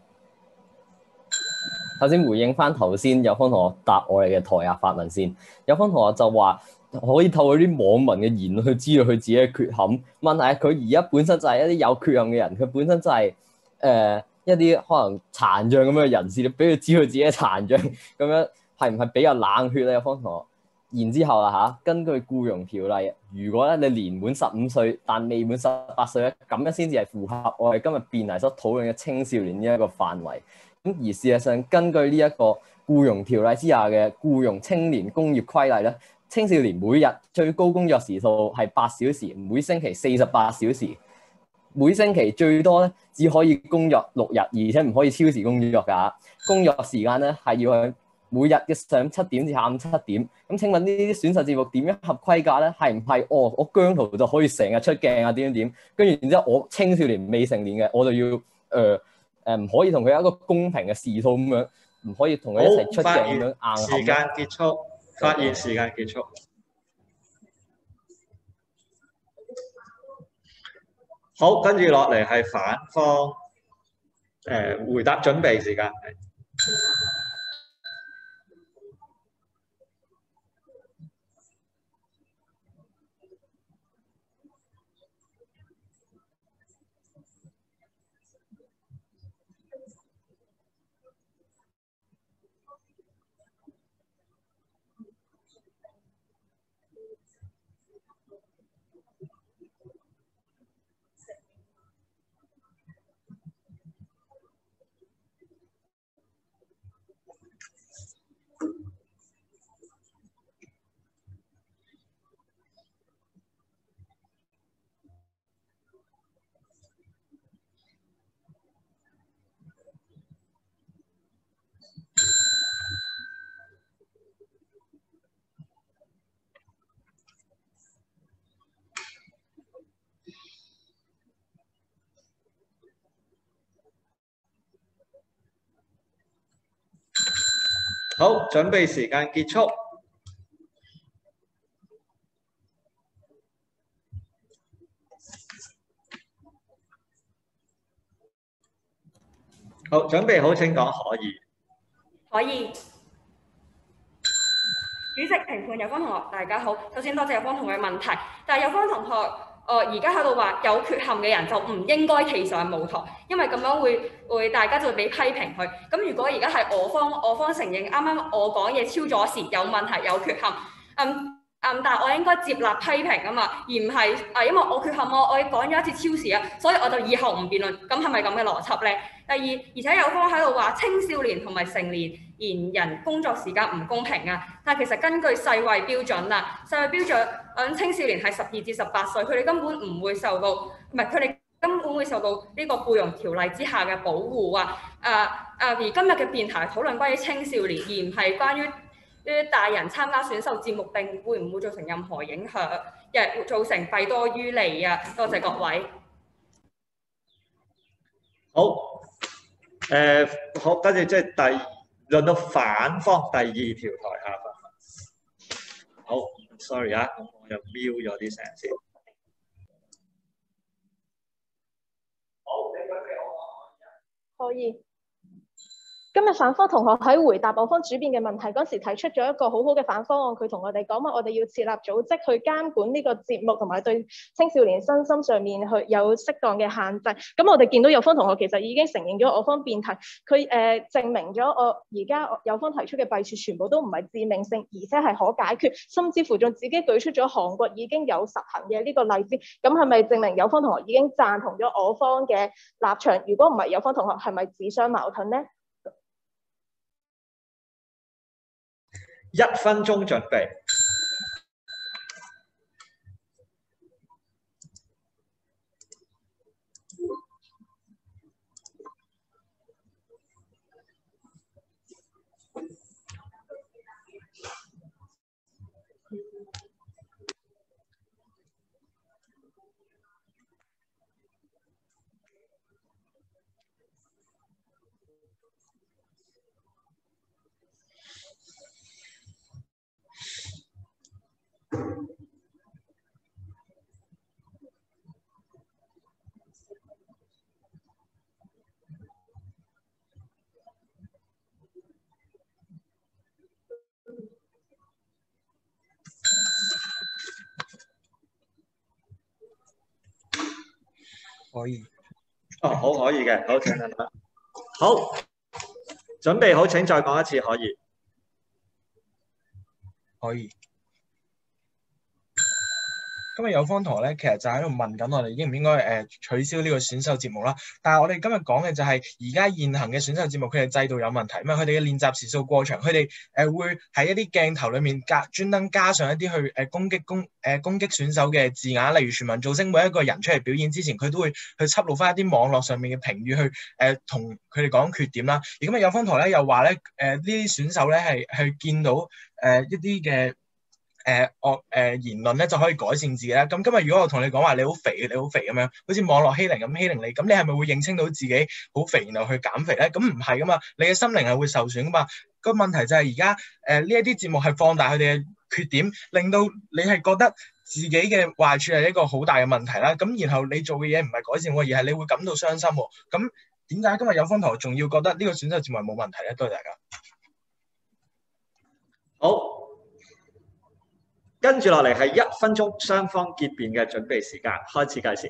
首先回應翻頭先有方同學答我哋嘅台下發問先，有方同學就話可以透過啲網民嘅言論去知道佢自己嘅缺陷。問題係佢而家本身就係一啲有缺陷嘅人，佢本身就係一啲可能殘障咁樣嘅人士，你俾佢知道自己殘障咁樣係唔係比較冷血咧？有方同學。然之後啦嚇，根據僱傭條例，如果咧你年滿15歲但未滿18歲咧，咁樣先至係符合我哋今日辯題所討論嘅青少年呢一個範圍。咁而事實上，根據呢一個僱傭條例之下嘅僱傭青年工業規例咧，青少年每日最高工作時數係8小時，每星期48小時，每星期最多咧只可以工作6日，而且唔可以超時工作㗎。工作時間咧係要喺每日嘅上午7點至下午7點。咁請問呢啲選秀節目點樣合規格咧？係唔係我姜濤就可以成日出鏡啊？點？跟住然之後我青少年未成年嘅我就要唔可以同佢有一個公平嘅時數咁樣，唔可以同佢一齊出鏡咁樣硬撼。 時間結束，發言時間結束。好，跟住落嚟係反方回答準備時間。好，準備時間結束。好，準備好請講。可以。 可以。主席， 評判有方同學大家好，首先多謝有方同學嘅問題，但係有方同學而家喺度話有缺陷嘅人就唔應該企上舞台，因為咁樣會大家就會俾批評佢。咁如果而家係我方承認啱啱我講嘢超咗時有問題有缺陷，但係我應該接納批評啊嘛，而唔係因為我缺陷我講咗一次超時啊，所以我就以後唔辯論，咁係咪咁嘅邏輯咧？第二，而且有方喺度話青少年同埋成年人工作時間唔公平啊，但係其實根據世衛標準啊，世衛標準青少年係12至18歲，佢哋根本唔會受到，唔係佢哋根本會受到呢個僱傭條例之下嘅保護啊。而今日嘅辯題係討論關於青少年，而唔係關於啲大人參加選秀節目並會唔會造成任何影響，亦會造成弊多於利啊！多謝各位。 好，好，跟住即係輪到反方第二條台下發問。好 ，sorry 啊，咁我又瞄咗啲聲先。好，你準備好？ 可以。今日反方同學喺回答我方主辯嘅問題嗰時，提出咗一個好好嘅反方案。佢同我哋講話，我哋要設立組織去監管呢個節目，同埋對青少年身心上面去有適當嘅限制。咁我哋見到有方同學其實已經承認咗我方辯題，佢證明咗我而家有方提出嘅弊處全部都唔係致命性，而且係可解決，甚至乎仲自己舉出咗韓國已經有實行嘅呢個例子。咁係咪證明有方同學已經贊同咗我方嘅立場？如果唔係，有方同學係咪自相矛盾呢 ？1分鐘準備。 可以。 哦，好，可以嘅，好，請等等。好，準備好，請再講一次，可以。 可以。今日有方同學咧，其實就喺度問緊我哋應唔應該取消呢個選秀節目啦。但係我哋今日講嘅就係而家現行嘅選秀節目，佢哋制度有問題，因為佢哋嘅練習時數過長，佢哋會喺一啲鏡頭裡面專登加上一啲去攻擊選手嘅字眼，例如全民造星，每一個人出嚟表演之前，佢都會去輯錄翻一啲網絡上面嘅評語去同佢哋講缺點啦。而今日有方同學咧又話咧呢啲選手咧係見到一啲嘅言論咧就可以改善自己啦。咁今日如果我同你講話你好肥咁樣，好似網絡欺凌咁欺凌你，咁你係咪會認清到自己好肥然後去減肥咧？咁唔係噶嘛，你嘅心靈係會受損噶嘛。個問題就係而家呢一啲節目係放大佢哋嘅缺點，令到你係覺得自己嘅壞處係一個好大嘅問題啦。咁然後你做嘅嘢唔係改善喎，而係你會感到傷心喎。咁點解今日有方同學仲要覺得呢個選秀節目係冇問題咧？多謝大家。 好。跟住落嚟係1分鐘雙方結辯嘅準備時間，開始計時。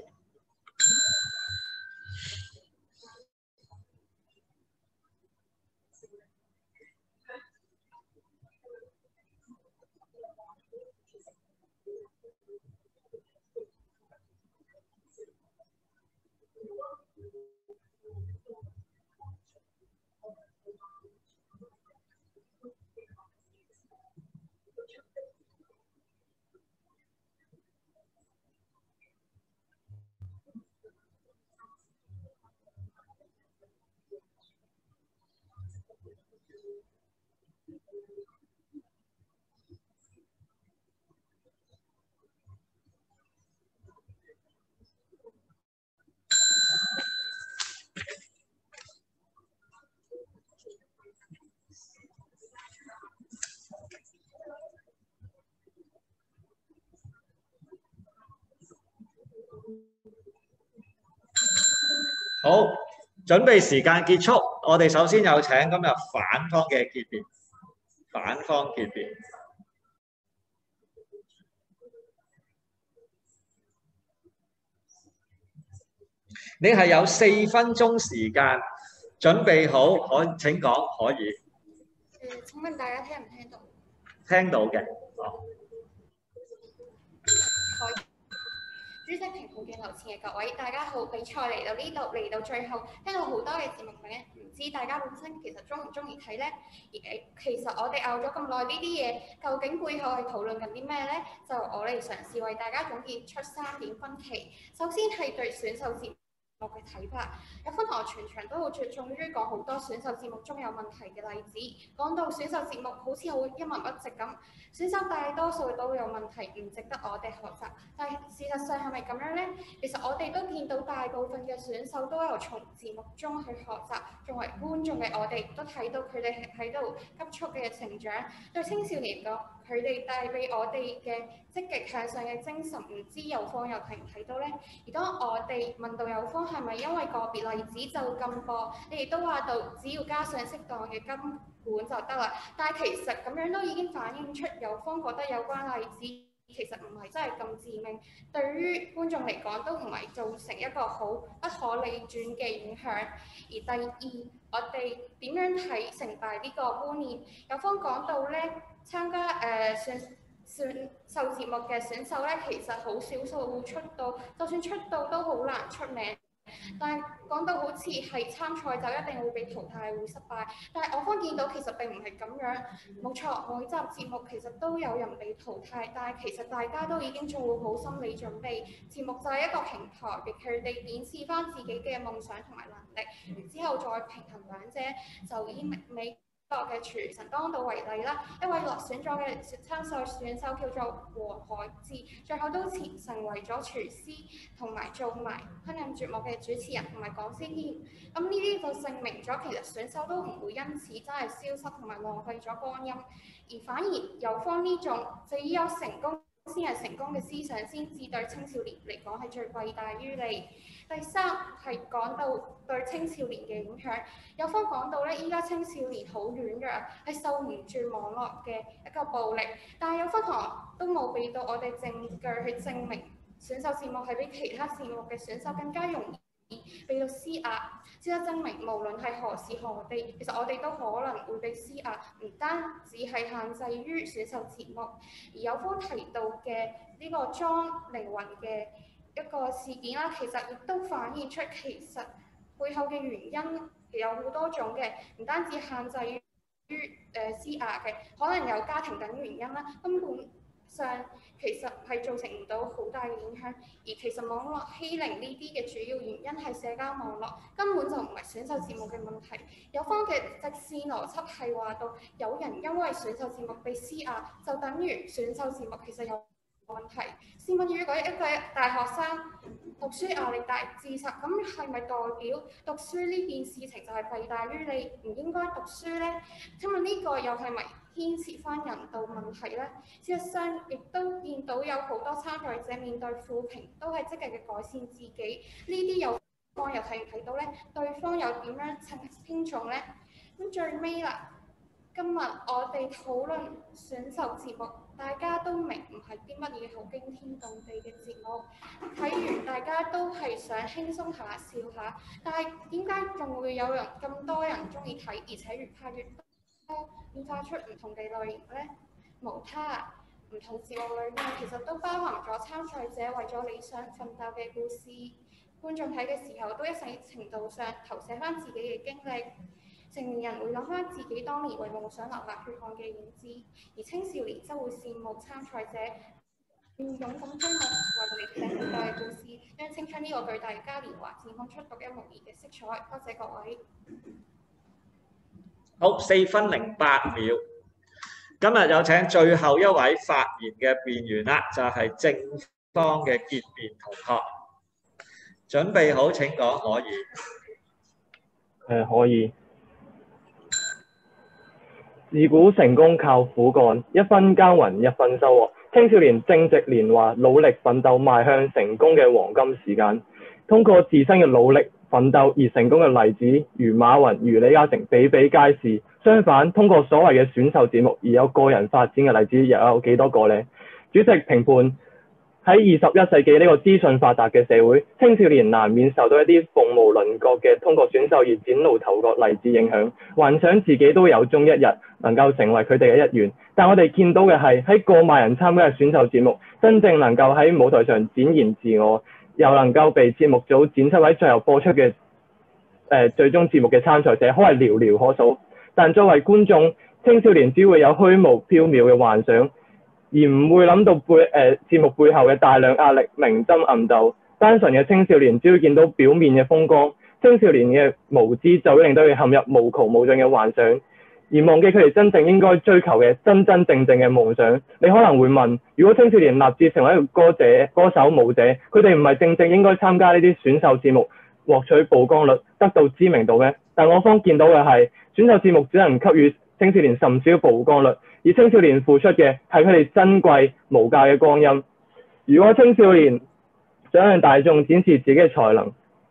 好，準備時間結束。我哋首先有請今日反方嘅結辯，反方結辯。 你係有4分鐘時間，準備好請講可以。 請問大家聽唔聽到？ 聽到嘅。 主席、評判鏡頭前嘅各位，大家好！比賽嚟到呢度，嚟到最後，聽到好多嘅節目名，唔知大家本身其實中唔中意睇呢？其實我哋拗咗咁耐呢啲嘢，究竟背後係討論緊啲咩呢？就我哋嘗試為大家總結出3點分歧。首先係對選秀節目嘅睇法，有分同學全場都好着重於講好多選秀節目中有問題嘅例子，講到選秀節目好似好一文不值咁，選手大多數都有問題，唔值得我哋學習。但係事實上係咪咁樣呢？其實我哋都見到大部分嘅選手都有從節目中去學習，作為觀眾嘅我哋都睇到佢哋係喺度急速嘅成長。對青少年講，佢哋帶俾我哋嘅積極向上嘅精神，唔知有方有睇唔睇到呢？而當我哋問到有方係咪因為個別例子就禁播，你亦都話到只要加上適當嘅監管就得啦。但係其實咁樣都已經反映出有方覺得有關例子其實唔係真係咁致命，對於觀眾嚟講都唔係造成一個好不可逆轉嘅影響。而第二，我哋點樣睇成敗呢個觀念？有方講到咧，參加選秀節目嘅選手咧，其實好少數會出道，就算出道都好難出名。但係講到好似係參賽就一定會被淘汰，會失敗。但係我方見到其實並唔係咁樣，冇錯，每集節目其實都有人被淘汰，但係其實大家都已經做好心理準備。節目就係一個平台，俾佢哋顯示翻自己嘅夢想同埋能力，然之後再平衡兩者。就以美國嘅廚神當道為例啦，一位落選咗嘅參賽選手叫做黃海智，最後都成為咗廚師，同埋做埋烹飪節目嘅主持人同埋講師添。咁呢啲就證明咗其實選手都唔會因此真係消失同埋浪費咗光陰，而反而有方呢種就以有成功先係成功嘅思想，先至對青少年嚟講係最弊大於利。第三係講到對青少年嘅影響，有方講到咧，依家青少年好軟弱，係受唔住網絡嘅一個暴力，但係有方同學都冇俾到我哋證據去證明選秀節目係比其他節目嘅選手更加容易被到施壓。事實證明，無論係何時何地，其實我哋都可能會被施壓，唔單只係限制於選秀節目。而有方提到嘅呢個裝靈魂嘅一個事件啦，其實亦都反映出其實背後嘅原因有好多種嘅，唔單止限制於施壓嘅，可能有家庭等原因啦，根本上其實係造成唔到好大嘅影響。而其實網絡欺凌呢啲嘅主要原因係社交網絡，根本就唔係選秀節目嘅問題。有方嘅直線邏輯係話到，有人因為選秀節目被施壓，就等於選秀節目其實有問題。試問如果一個大學生讀書壓力大自殺，咁係咪代表讀書呢件事情就係弊大於利，唔應該讀書呢？請問呢個又係咪牽涉翻人道問題呢？事實上，亦都見到有好多參賽者面對負評，都係積極嘅改善自己。呢啲有方又睇唔睇到呢？對方又點樣輕重呢？咁最尾啦，今日我哋討論選秀節目。大家都明唔係啲乜嘢好驚天動地嘅節目，睇完大家都係想輕鬆下笑下，但係點解仲會有人咁多人中意睇，而且越拍越多，變化出唔同嘅類型呢？無他，唔同節目裏面其實都包含咗參賽者為咗理想奮鬥嘅故事，觀眾睇嘅時候都一定程度上投射翻自己嘅經歷。成年人會諗翻自己當年為夢想流血汗嘅影子，而青少年則會羨慕參賽者勇敢衝向為理想奮鬥嘅故事，讓青春呢個巨大嘅嘉年華綻放出獨一無二嘅色彩。多謝各位。 好，4分08秒。今日有請最後一位發言嘅辯員啦，就係正方嘅潔辯同學。準備好請講，可以。 可以。自古成功靠苦幹，一分耕耘一分收穫。青少年正值年華，努力奮鬥邁向成功嘅黃金時間。通過自身嘅努力奮鬥而成功嘅例子，如馬雲、如李嘉誠比比皆是。相反，通過所謂嘅選秀節目而有個人發展嘅例子，又有幾多個呢？主席、評判， 喺21世紀呢個資訊發達嘅社會，青少年難免受到一啲鳳毛麟角嘅通過選秀而嶄露頭角勵志影響，幻想自己都有朝一日能夠成為佢哋嘅一員。但我哋見到嘅係喺過萬人參加嘅選秀節目，真正能夠喺舞台上展現自我，又能夠被節目組剪輯喺最後播出嘅最終節目嘅參賽者，可謂寥寥可數。但作為觀眾，青少年只會有虛無縹緲嘅幻想，而唔會諗到節目背後嘅大量壓力、明爭暗鬥。單純嘅青少年只會見到表面嘅風光，青少年嘅無知就會令到佢陷入無窮無盡嘅幻想，而忘記佢哋真正應該追求嘅真真正正嘅夢想。你可能會問，如果青少年立志成為一個歌手、舞者，佢哋唔係正正應該參加呢啲選秀節目，獲取曝光率，得到知名度咩？但我方見到嘅係，選秀節目只能給予青少年甚少曝光率，而青少年付出嘅係佢哋珍貴無價嘅光陰。如果青少年想向大眾展示自己嘅才能，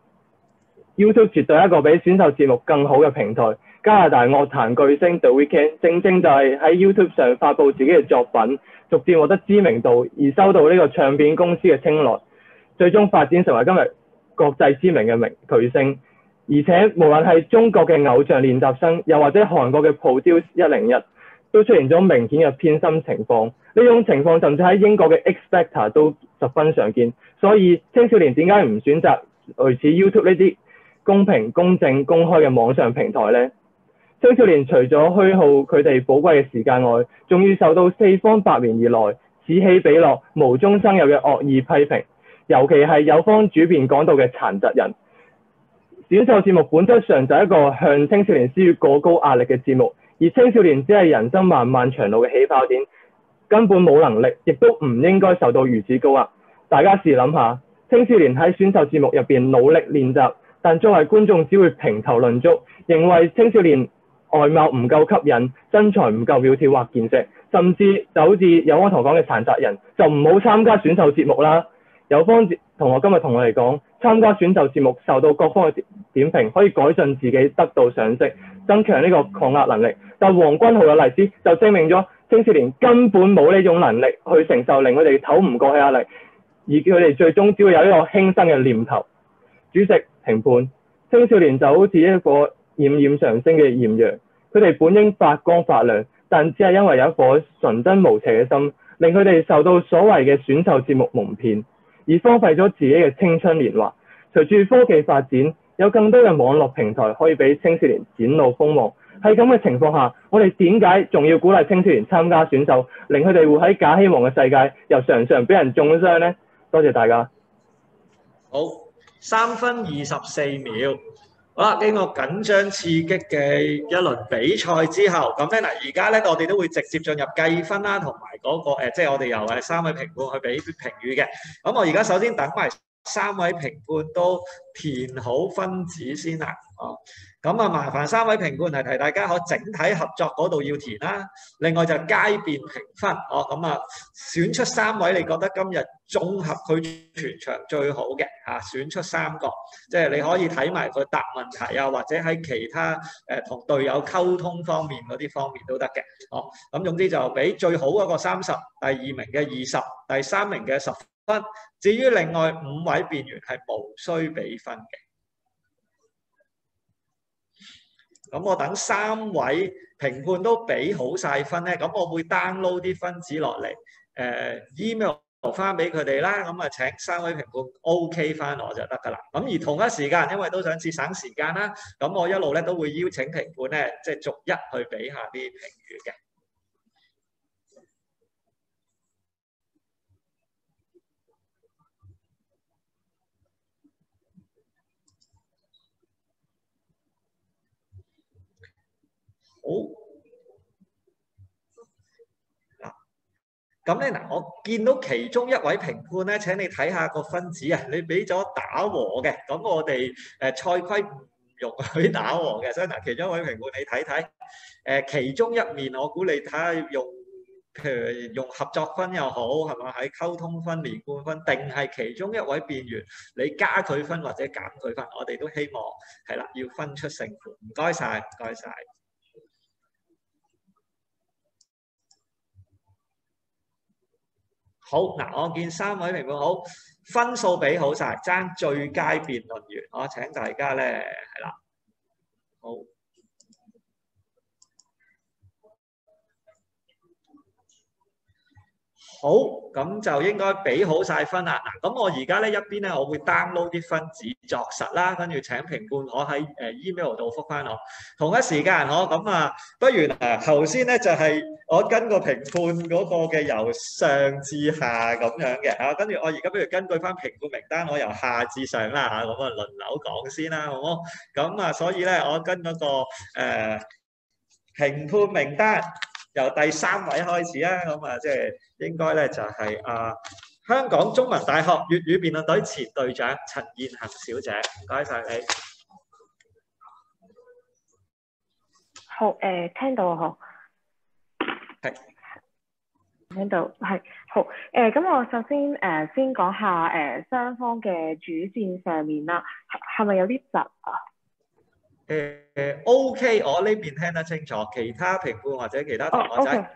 YouTube 絕對係一個比選秀節目更好嘅平台。加拿大樂壇巨星 The Weeknd 正正就係喺 YouTube 上發布自己嘅作品，逐漸獲得知名度，而收到呢個唱片公司嘅青睞，最終發展成為今日國際知名嘅巨星。而且無論係中國嘅偶像練習生，又或者韓國嘅 Produce 101，都出現咗明顯嘅偏心情況。呢種情況甚至喺英國嘅 X Factor 都十分常見。所以青少年點解唔選擇類似 YouTube 呢啲公平、公正、公開嘅網上平台呢？青少年除咗虛耗佢哋寶貴嘅時間外，仲要受到四方八面而來此起彼落、無中生有嘅惡意批評，尤其係有方主編講到嘅殘疾人。選秀節目本質上就係一個向青少年施予過高壓力嘅節目，而青少年只係人生漫漫長路嘅起跑點，根本冇能力，亦都唔應該受到如此高壓。大家試諗下，青少年喺選秀節目入邊努力練習，但作為觀眾只會評頭論足，認為青少年外貌唔夠吸引，身材唔夠苗條或健碩，甚至就好似有方同學講嘅殘疾人，就唔好參加選秀節目啦。有方同學今日同我哋講，參加選秀節目受到各方嘅點評，可以改進自己，得到賞識，增強呢個抗壓能力。但黃君豪嘅例子就證明咗青少年根本冇呢種能力去承受令佢哋唞唔過嘅壓力，而佢哋最終只會有一個輕生嘅念頭。主席評判，青少年就好似一個冉冉上升嘅豔陽，佢哋本應發光發亮，但只係因為有一顆純真無邪嘅心，令佢哋受到所謂嘅選秀節目蒙騙，而荒廢咗自己嘅青春年華。隨住科技發展，有更多嘅網絡平台可以俾青少年展露鋒芒。喺咁嘅情況下，我哋點解仲要鼓勵青少年參加選秀，令佢哋活喺假希望嘅世界，又常常俾人中傷呢？多謝大家。 好，3分24秒。好啦，經過緊張刺激嘅一輪比賽之後，咁咧嗱，而家咧我哋都會直接進入計分啦，同埋嗰個即係我哋由3位評判去俾評語嘅。咁我而家首先等埋3位評判都填好分紙先啦。咁麻煩3位評判提提大家，可整體合作嗰度要填啦。另外就街邊評分，咁選出3位你覺得今日綜合佢全場最好嘅選出3個，即係你可以睇埋佢答問題啊，或者喺其他同隊友溝通方面嗰啲方面都得嘅。咁總之就俾最好嗰個30，第2名嘅20，第3名嘅10分。至於另外5位辯員係無需俾分嘅。咁我等3位評判都俾好晒分咧，咁我會 download 啲分紙落嚟，email 翻俾佢哋啦。咁請3位評判 OK 翻我就得㗎啦。咁而同一時間，因為都想節省時間啦，咁我一路咧都會邀請評判咧，即係逐一去俾下啲評語嘅。好嗱，咁咧嗱，我見到其中一位評判咧，請你睇下個分紙啊，你俾咗打和嘅，咁我哋賽規唔容許打和嘅，所以嗱，其中一位評判你睇睇，其中一面我估你睇下用，譬如用合作分又好，係嘛，喺溝通分、連貫分，定係其中一位辯員你加佢分或者減佢分，我哋都希望係啦，要分出勝負。唔該晒，唔該晒。 好嗱，我見3位評判好，分數俾好晒，爭最佳辯論員，我請大家咧係啦，好。好，咁就應該俾好晒分啦。嗱，咁我而家咧一邊咧，我會 download 啲分紙作實啦，跟住請評判可喺email 度覆翻我。同一時間咁啊，不如頭先咧就係我跟個評判嗰個嘅由上至下咁樣嘅嚇，跟住我而家不如根據翻評判名單，我由下至上啦嚇，咁啊輪流講先啦，好唔好？咁啊，所以咧我跟嗰個評判名單。由第3位開始啊，咁啊，即係應該咧就係香港中文大學粵語辯論隊前隊長陳燕恒小姐，唔該晒你。 好，聽到啊， 係聽到，係好，咁我首先先講下雙方嘅主線上面啦，係咪有啲窒啊？ OK， 我呢邊聽得清楚，其他評判或者其他同學仔。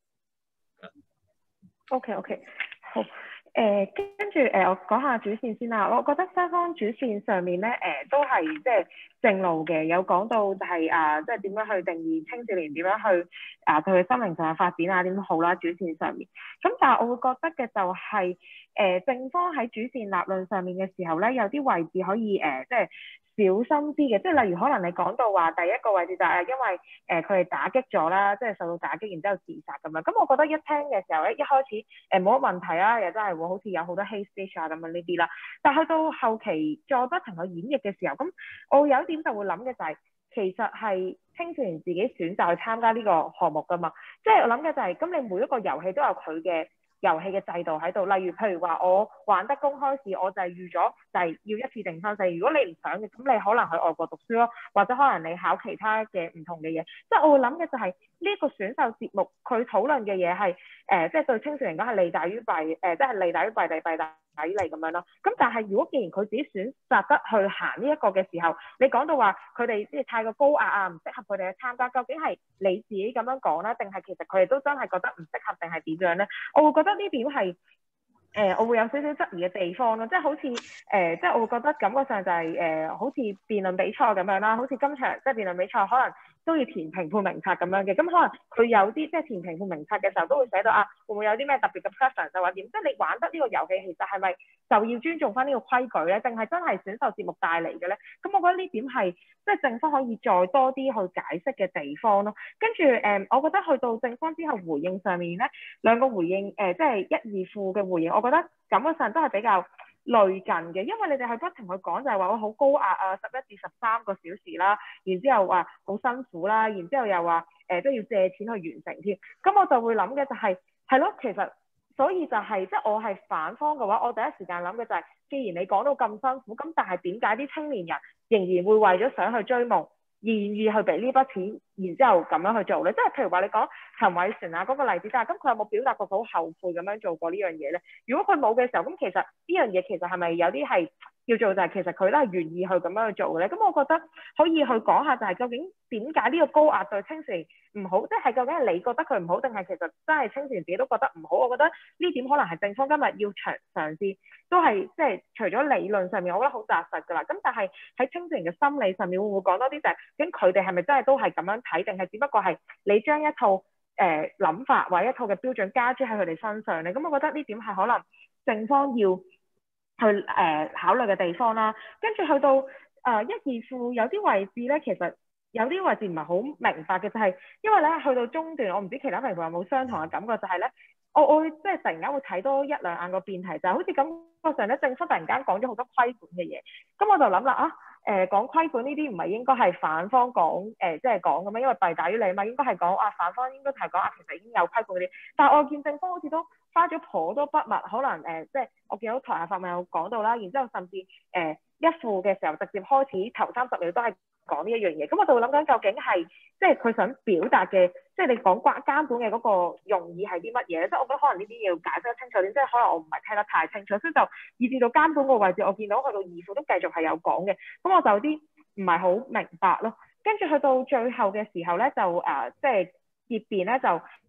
OK，好。跟住我講下主線先啦。我覺得雙方主線上面咧，都係即係正路嘅，有講到就係即係點樣去定義青少年，點樣去對佢心靈上嘅發展啊，點好啦。主線上面，咁但係我會覺得嘅就係正方喺主線立論上面嘅時候咧，有啲位置可以即係小心啲嘅，即係例如可能你講到話第一個位置就係因為佢哋打擊咗啦，即係受到打擊，然之後自殺咁樣。咁我覺得一聽嘅時候咧，一開始冇乜問題啊，又真係會好似有好多 hate speech 啊咁樣呢啲啦。但去到後期再不停去演繹嘅時候，咁我有一點就會諗嘅就係，其實係青少年自己選擇去參加呢個項目㗎嘛。即係我諗嘅就係，咁你每一個遊戲都有佢嘅遊戲嘅制度喺度，例如譬如話我玩得公開試，我就係預咗就係要一次定生死。如果你唔想嘅，咁你可能去外國讀書咯，或者可能你考其他嘅唔同嘅嘢。即係我會諗嘅就係呢個選秀節目佢討論嘅嘢係即係對青少年嚟講係利大於弊，即係利大於弊地弊大於利咁樣咯。咁但係如果既然佢自己選擇得去行呢一個嘅時候，你講到話佢哋即係太過高壓啊，唔適合佢哋去參加，究竟係你自己咁樣講啦，定係其實佢哋都真係覺得唔適合，定係點樣咧？我會覺得呢點係我會有少少質疑嘅地方咯，即係好似即係我會覺得感覺上就係好似辯論比賽咁樣啦，好似今場即係辯論比賽可能都要填評判名冊咁樣嘅，咁可能佢有啲即係填評判名冊嘅時候都會寫到會唔會有啲咩特別嘅 preference 就話點，即係你玩得呢個遊戲其實係咪就要尊重翻呢個規矩咧，定係真係選秀節目帶嚟嘅咧？咁我覺得呢點係即係正方可以再多啲去解釋嘅地方咯。跟住我覺得去到正方之後回應上面咧，兩個回應即係一二副嘅回應，我覺得感覺上都係比較類近嘅，因為你哋係不停去講就係話我好高壓啊，11至13個小時啦，然之後話好辛苦啦，然之後又話都要借錢去完成添。咁我就會諗嘅就係咯，其實所以就係即係我係反方嘅話，我第一時間諗嘅就係，既然你講到咁辛苦，咁但係點解啲青年人仍然會為咗想去追夢，願意去俾呢筆錢，然之後咁樣去做咧？即係譬如話你講陳偉璇啊嗰個例子，但係咁佢有冇表達過好後悔咁樣做過呢樣嘢咧？如果佢冇嘅時候，咁其實呢樣嘢其實係咪有啲係叫做就係其實佢都係願意去咁樣去做嘅咧？咁我覺得可以去講下就係究竟點解呢個高壓對青少年唔好？即係究竟係你覺得佢唔好，定係其實真係青少年自己都覺得唔好？我覺得呢點可能係正方今日要嘗試，都係即係除咗理論上面，我覺得好紮實㗎啦。咁但係喺青少年嘅心理上面，會唔會講多啲就係究竟佢哋係咪真係都係咁樣睇，定係只不過係你將一套諗法或者一套嘅標準加諸喺佢哋身上咧？咁我覺得呢點係可能正方要去考慮嘅地方啦。跟住去到一二副有啲位置咧，其實有啲位置唔係好明白嘅，就係因為咧去到中段，我唔知其他評判有冇相同嘅感覺，就係咧我會即係突然間會睇多一兩眼個辯題，就係好似感覺上咧正方突然間講咗好多規管嘅嘢，咁我就諗啦講規管呢啲唔係應該係反方講即係講咁樣，因為弊大於利嘛，應該係講反方應該係講其實已經有規管嗰啲，但係我見正方好似都花咗頗多筆墨，可能即係我見到台下發問有講到啦，然之後甚至一副嘅時候直接開始頭30秒都係講呢一樣嘢，咁我就會諗緊究竟係即係佢想表達嘅，即係你講監管嘅嗰個用意係啲乜嘢咧？即係我覺得可能呢啲要解釋得清楚啲，即係可能我唔係聽得太清楚，所以就以至到監管個位置，我見到去到二副都繼續係有講嘅，咁我就有啲唔係好明白咯。跟住去到最後嘅時候咧，就即係結辯咧就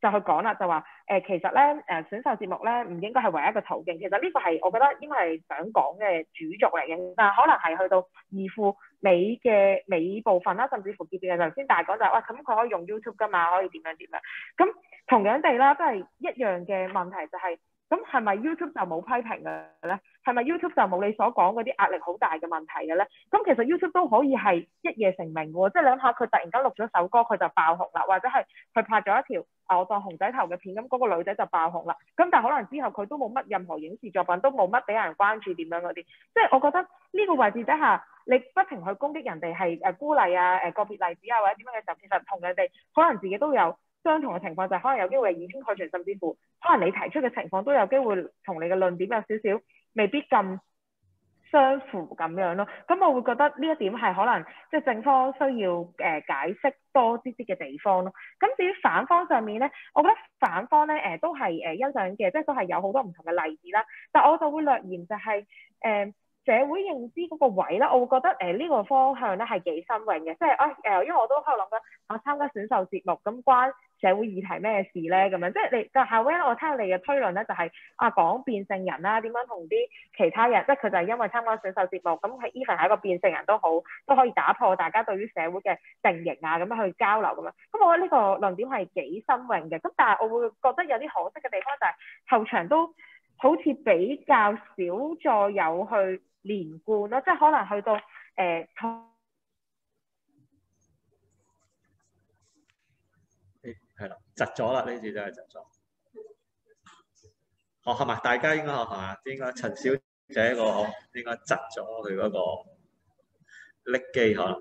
就去講啦，就話其實咧選秀節目咧唔應該係唯一一個途徑。其實呢個係我覺得應該係想講嘅主軸嚟嘅，但係可能係去到二副尾部分啦，甚至乎結邊嘅頭先大講就係哇，咁佢可以用 YouTube 㗎嘛，可以點樣。咁同樣地啦，都係一樣嘅問題就係。咁係咪 YouTube 就冇批評嘅咧？係咪 YouTube 就冇你所講嗰啲壓力好大嘅問題嘅咧？咁其實 YouTube 都可以係一夜成名喎，即係你諗下佢突然間錄咗首歌佢就爆紅啦，或者係佢拍咗一條我當熊仔頭嘅片，咁嗰個女仔就爆紅啦。咁但係可能之後佢都冇乜任何影視作品，都冇乜俾人關注點樣嗰啲。即係我覺得呢個位置底下，你不停去攻擊人哋係孤例啊、個別例子啊或者點樣嘅時候，其實同人哋可能自己都有相同嘅情況，就係可能有機會以偏概全，甚至乎可能你提出嘅情況都有機會同你嘅論點有少少未必咁相符咁樣咯。咁我會覺得呢一點係可能即係正方需要解釋多啲嘅地方咯。咁至於反方上面咧，我覺得反方咧都係欣賞嘅，即係都係有好多唔同嘅例子啦。但我就會略言就係社會認知嗰個位咧，我會覺得呢個方向咧係幾新穎嘅，即係因為我都喺度諗緊我參加選秀節目咁關社會議題咩事咧咁樣，即係你就後尾我聽你嘅推論咧就係講變性人啦，點樣同啲其他人，即係佢就係因為參加選秀節目，咁係 even 係一個變性人都好，都可以打破大家對於社會嘅定型啊，咁樣去交流咁樣。咁我覺得呢個論點係幾新穎嘅，咁但係我會覺得有啲可惜嘅地方就係後場都好似比較少再有去連貫咯，即係可能去到係啦，窒咗啦，呢次真係窒咗。係咪？大家應該係嘛？應該陳小姐個應該窒咗佢嗰個拎機可能。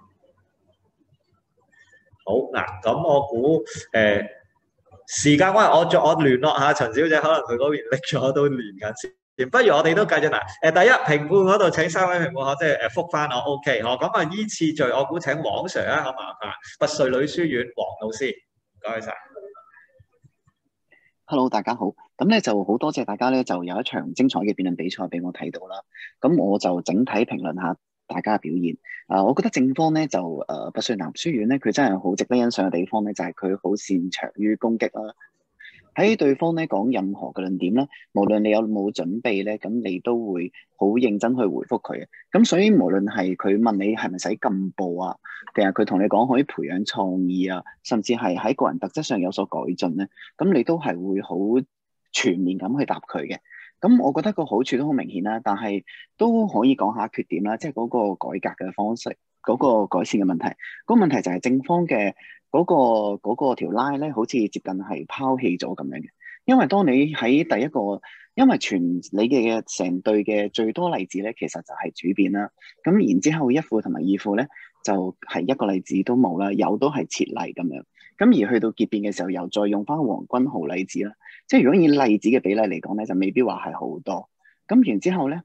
好嗱，咁我估時間關係，我聯絡下陳小姐，可能佢嗰邊拎咗都連緊先。不如我哋都繼續嗱，第一評判嗰度請三位評判即係覆返我 OK 咁啊依次序我估請黃 Sir 啊，好麻煩拔萃女書院黃老師，唔該晒。 Hello， 大家好。咁咧就好多謝大家咧，就有一場精彩嘅辯論比賽俾我睇到啦。咁我就整體評論下大家嘅表現。我覺得正方咧就拔萃男書院咧，佢真係好值得欣賞嘅地方咧，就係佢好擅長於攻擊啦。喺對方咧講任何嘅論點咧，無論你有冇準備咧，咁你都會好認真去回覆佢嘅。咁所以無論係佢問你係咪使禁步啊，定係佢同你講可以培養創意啊，甚至係喺個人特質上有所改進咧，咁你都係會好全面咁去答佢嘅。咁我覺得個好處都好明顯啦，但係都可以講下缺點啦，即係嗰個改革嘅方式，嗰個改善嘅問題。嗰個問題就係正方嘅嗰個條 line 咧，好似接近係拋棄咗咁樣嘅。因為當你喺第一個，因為你嘅成隊嘅最多例子咧，其實就係主辯啦。咁然之後一副同埋二副咧，就係一個例子都冇啦，有都係設例咁樣。咁而去到結辯嘅時候，又再用翻黃君豪例子啦。即係如果以例子嘅比例嚟講咧，就未必話係好多。咁然之後咧，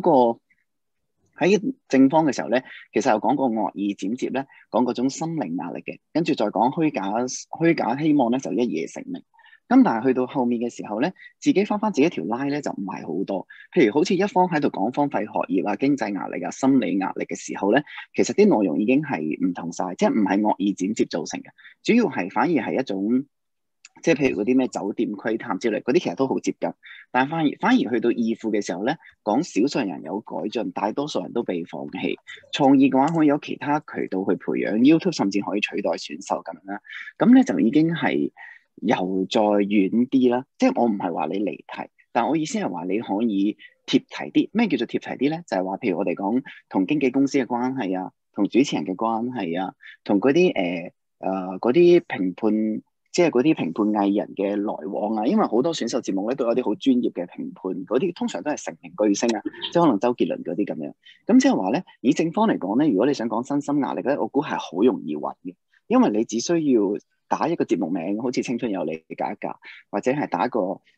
喺正方嘅時候咧，其實有講過惡意剪接咧，講嗰種心靈壓力嘅，跟住再講虛假希望咧，就一夜成名。咁但係去到後面嘅時候咧，自己翻自己條 line 咧就唔係好多。譬如好似一方喺度講荒廢學業啊、經濟壓力啊、心理壓力嘅時候咧，其實啲內容已經係唔同晒，即係唔係惡意剪接造成嘅，主要係反而係一種。即係譬如嗰啲咩酒店窺探之類，嗰啲其實都好接近，但係反而去到二副嘅時候咧，講少數人有改進，大多數人都被放棄。創意嘅話可以有其他渠道去培養 YouTube， 甚至可以取代選秀咁樣啦。咁咧就已經係又再遠啲啦。即係我唔係話你離題，但我意思係話你可以貼題啲。咩叫做貼題啲咧？就係話譬如我哋講同經紀公司嘅關係啊，同主持人嘅關係啊，同嗰啲嗰啲評判。即係嗰啲評判藝人嘅來往啊，因為好多選秀節目咧都有啲好專業嘅評判，嗰啲通常都係成名巨星啊，即係可能周杰倫嗰啲咁樣。咁即係話咧，以正方嚟講咧，如果你想講身心壓力咧，我估係好容易揾嘅，因為你只需要打一個節目名，好似青春有你假一格，或者係打一個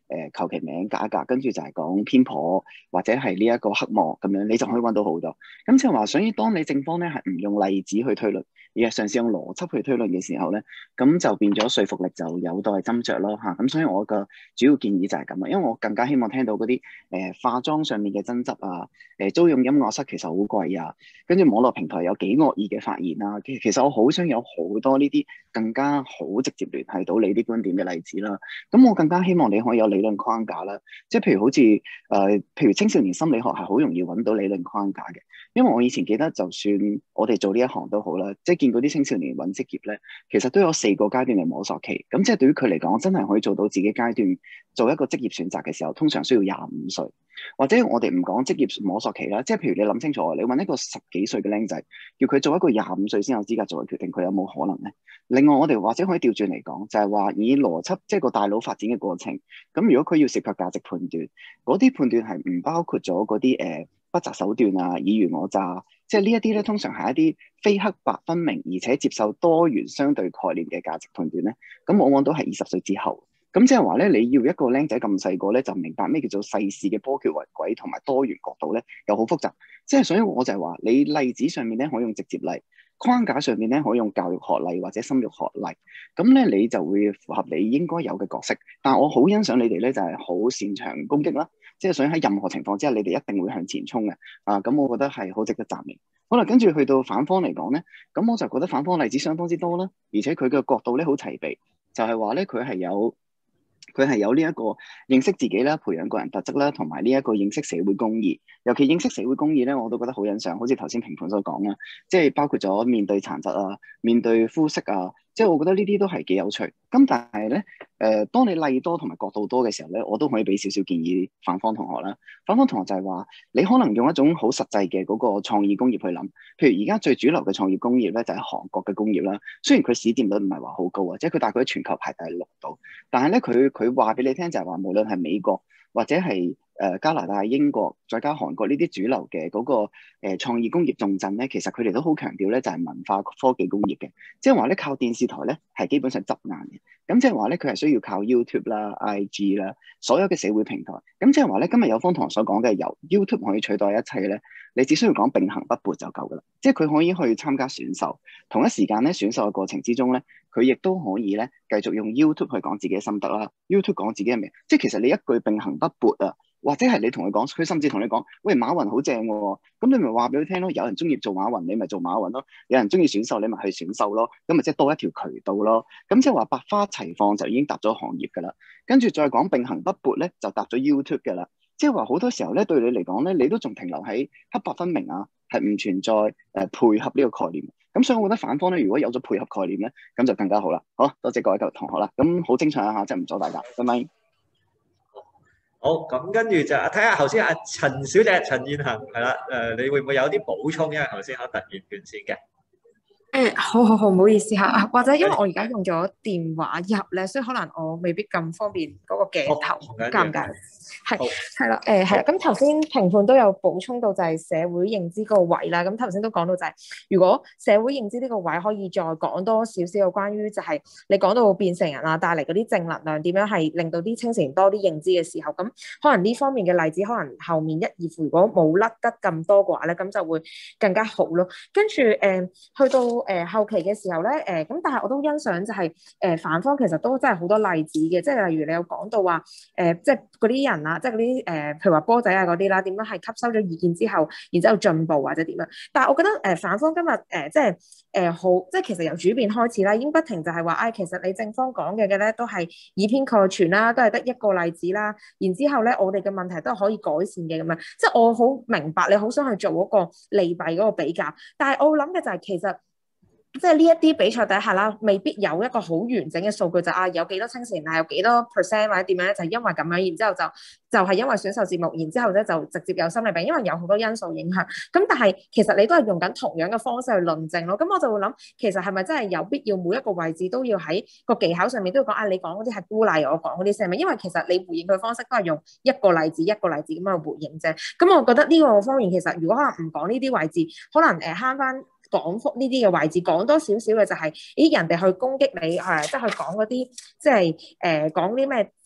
求其名加一格，跟住就係講偏頗或者係呢一個黑幕咁樣，你就可以揾到好多。咁即係話，所以當你正方咧係唔用例子去推論，而係嘗試用邏輯去推論嘅時候咧，咁就變咗說服力就有待斟酌咯嚇。咁所以我嘅主要建議就係咁啦，因為我更加希望聽到嗰啲化妝上面嘅爭執啊，租用音樂室其實好貴啊，跟住網絡平台有幾惡意嘅發言啊，其實我好想有好多呢啲更加好直接聯繫到你啲觀點嘅例子啦。咁我更加希望你可以有理論框架啦，即係譬如好似譬如青少年心理學係好容易揾到理論框架嘅，因為我以前記得就算我哋做呢一行都好啦，即係見嗰啲青少年揾職業咧，其實都有4個階段嘅摸索期。咁即係對於佢嚟講，真係可以做到自己階段做一個職業選擇嘅時候，通常需要25歲。或者我哋唔講職業摸索期啦，即係譬如你諗清楚，你揾一個10幾歲嘅僆仔，叫佢做一個25歲先有資格做嘅決定，佢有冇可能咧？另外我哋或者可以調轉嚟講，就係話以邏輯即係個大腦發展嘅過程，咁如果佢要涉及價值判斷，嗰啲判斷係唔包括咗嗰啲不擇手段啊、爾虞我詐，即係呢一啲咧，通常係一啲非黑白分明而且接受多元相對概念嘅價值判斷咧，咁往往都係20歲之後。咁即係話咧，你要一個僆仔咁細個咧，就明白咩叫做世事嘅波譎雲詭同埋多元角度咧，又好複雜。即係所以我就係話，你例子上面咧可以用直接例，框架上面咧可以用教育學例或者心育學例，咁咧你就會符合你應該有嘅角色。但我好欣賞你哋咧，就係好擅長攻擊啦，即係所以喺任何情況之下，你哋一定會向前衝嘅。咁我覺得係好值得讚美。好啦，跟住去到反方嚟講咧，咁我就覺得反方例子相當之多啦，而且佢嘅角度咧好齊備，就係話咧佢係有呢一個認識自己啦、培養個人特質啦，同埋呢一個認識社會公義。尤其認識社會公義咧，我都覺得好欣賞。好似頭先評判所講啦，即係包括咗面對殘疾啊、面對膚色啊，即係我覺得呢啲都係幾有趣。咁但係咧，當你例多同埋角度多嘅時候咧，我都可以俾少少建議反方同學啦。反方同學就係話，你可能用一種好實際嘅嗰個創意工業去諗。譬如而家最主流嘅創業工業咧，就係韓國嘅工業啦。雖然佢市佔率唔係話好高啊，即係佢大概喺全球排第6度，但係咧佢話俾你聽就係話，無論係美國或者係加拿大、英國，再加韓國呢啲主流嘅嗰個創意工業重鎮咧，其實佢哋都好強調咧，就係文化科技工業嘅，即係話咧靠電視台咧係基本上執硬嘅。咁即係話咧，佢係需要靠 YouTube 啦、IG 啦，所有嘅社會平台。咁即係話咧，今日有方同學所講嘅由 YouTube 可以取代一切咧，你只需要講並行不悖就夠噶啦。即係佢可以去參加選秀，同一時間咧選秀嘅過程之中咧，佢亦都可以咧繼續用 YouTube 去講自己嘅心得啦，YouTube 講自己嘅名。即係其實你一句並行不悖啊，或者係你同佢講，佢甚至同你講，喂，馬雲好正喎，咁你咪話俾佢聽咯。有人中意做馬雲，你咪做馬雲咯；有人中意選秀，你咪去選秀咯。咁咪即係多一條渠道咯。咁即係話百花齊放就已經搭咗行業㗎啦。跟住再講並行不悖咧，就搭咗 YouTube 㗎啦。即係話好多時候咧，對你嚟講咧，你都仲停留喺黑白分明啊，係唔存在配合呢個概念。咁所以我覺得反方咧，如果有咗配合概念咧，咁就更加好啦。好多謝各位同學啦。咁好精彩啊！即係唔阻大家，拜拜。 好，咁跟住就睇下頭先阿陳小姐陳燕恒係啦，你會唔會有啲補充？因為頭先我突然斷線嘅。 好，唔好意思嚇，或者因為我而家用咗電話入咧，所以可能我未必咁方便嗰個鏡頭，尷尬。係啦，咁頭先評判都有補充到就係社會認知嗰個位啦。咁頭先都講到就係，如果社會認知呢個位可以再講多少少有關於就係你講到變成人啊，帶嚟嗰啲正能量點樣係令到啲青少年多啲認知嘅時候，咁可能呢方面嘅例子可能後面一二副如果冇甩得咁多嘅話咧，咁就會更加好咯。跟住去到後期嘅時候咧，咁但係我都欣賞就係反方其實都真係好多例子嘅，即係例如你有講到話即係嗰啲人啊，即係嗰啲譬如話波仔啊嗰啲啦，點樣係吸收咗意見之後，然之後進步或者點樣？但係我覺得反方今日即係好，即係其實由主辯開始啦，已經不停就係話，其實你正方講嘅咧都係以偏概全啦，都係得一個例子啦。然之後咧，我哋嘅問題都係可以改善嘅咁樣。即係我好明白你好想去做嗰個利弊嗰個比較，但係我諗嘅就係其實。即係呢一啲比賽底下啦，未必有一個好完整嘅數據，就有幾多青少年有幾多 percent 或者點樣咧，就係因為咁樣，然之後就係因為選秀節目，然之後咧就直接有心理病，因為有好多因素影響。咁但係其實你都係用緊同樣嘅方式去論證咯。咁我就會諗，其實係咪真係有必要每一個位置都要喺個技巧上面都要講你講嗰啲係孤例，我講嗰啲係咪？因為其實你回應佢方式都係用一個例子咁樣去回應啫。咁我覺得呢個方面其實如果可能唔講呢啲位置，可能慳翻。講覆呢啲嘅位置，講多少少嘅就係，人哋去攻擊你，即係去講嗰啲，即係講啲咩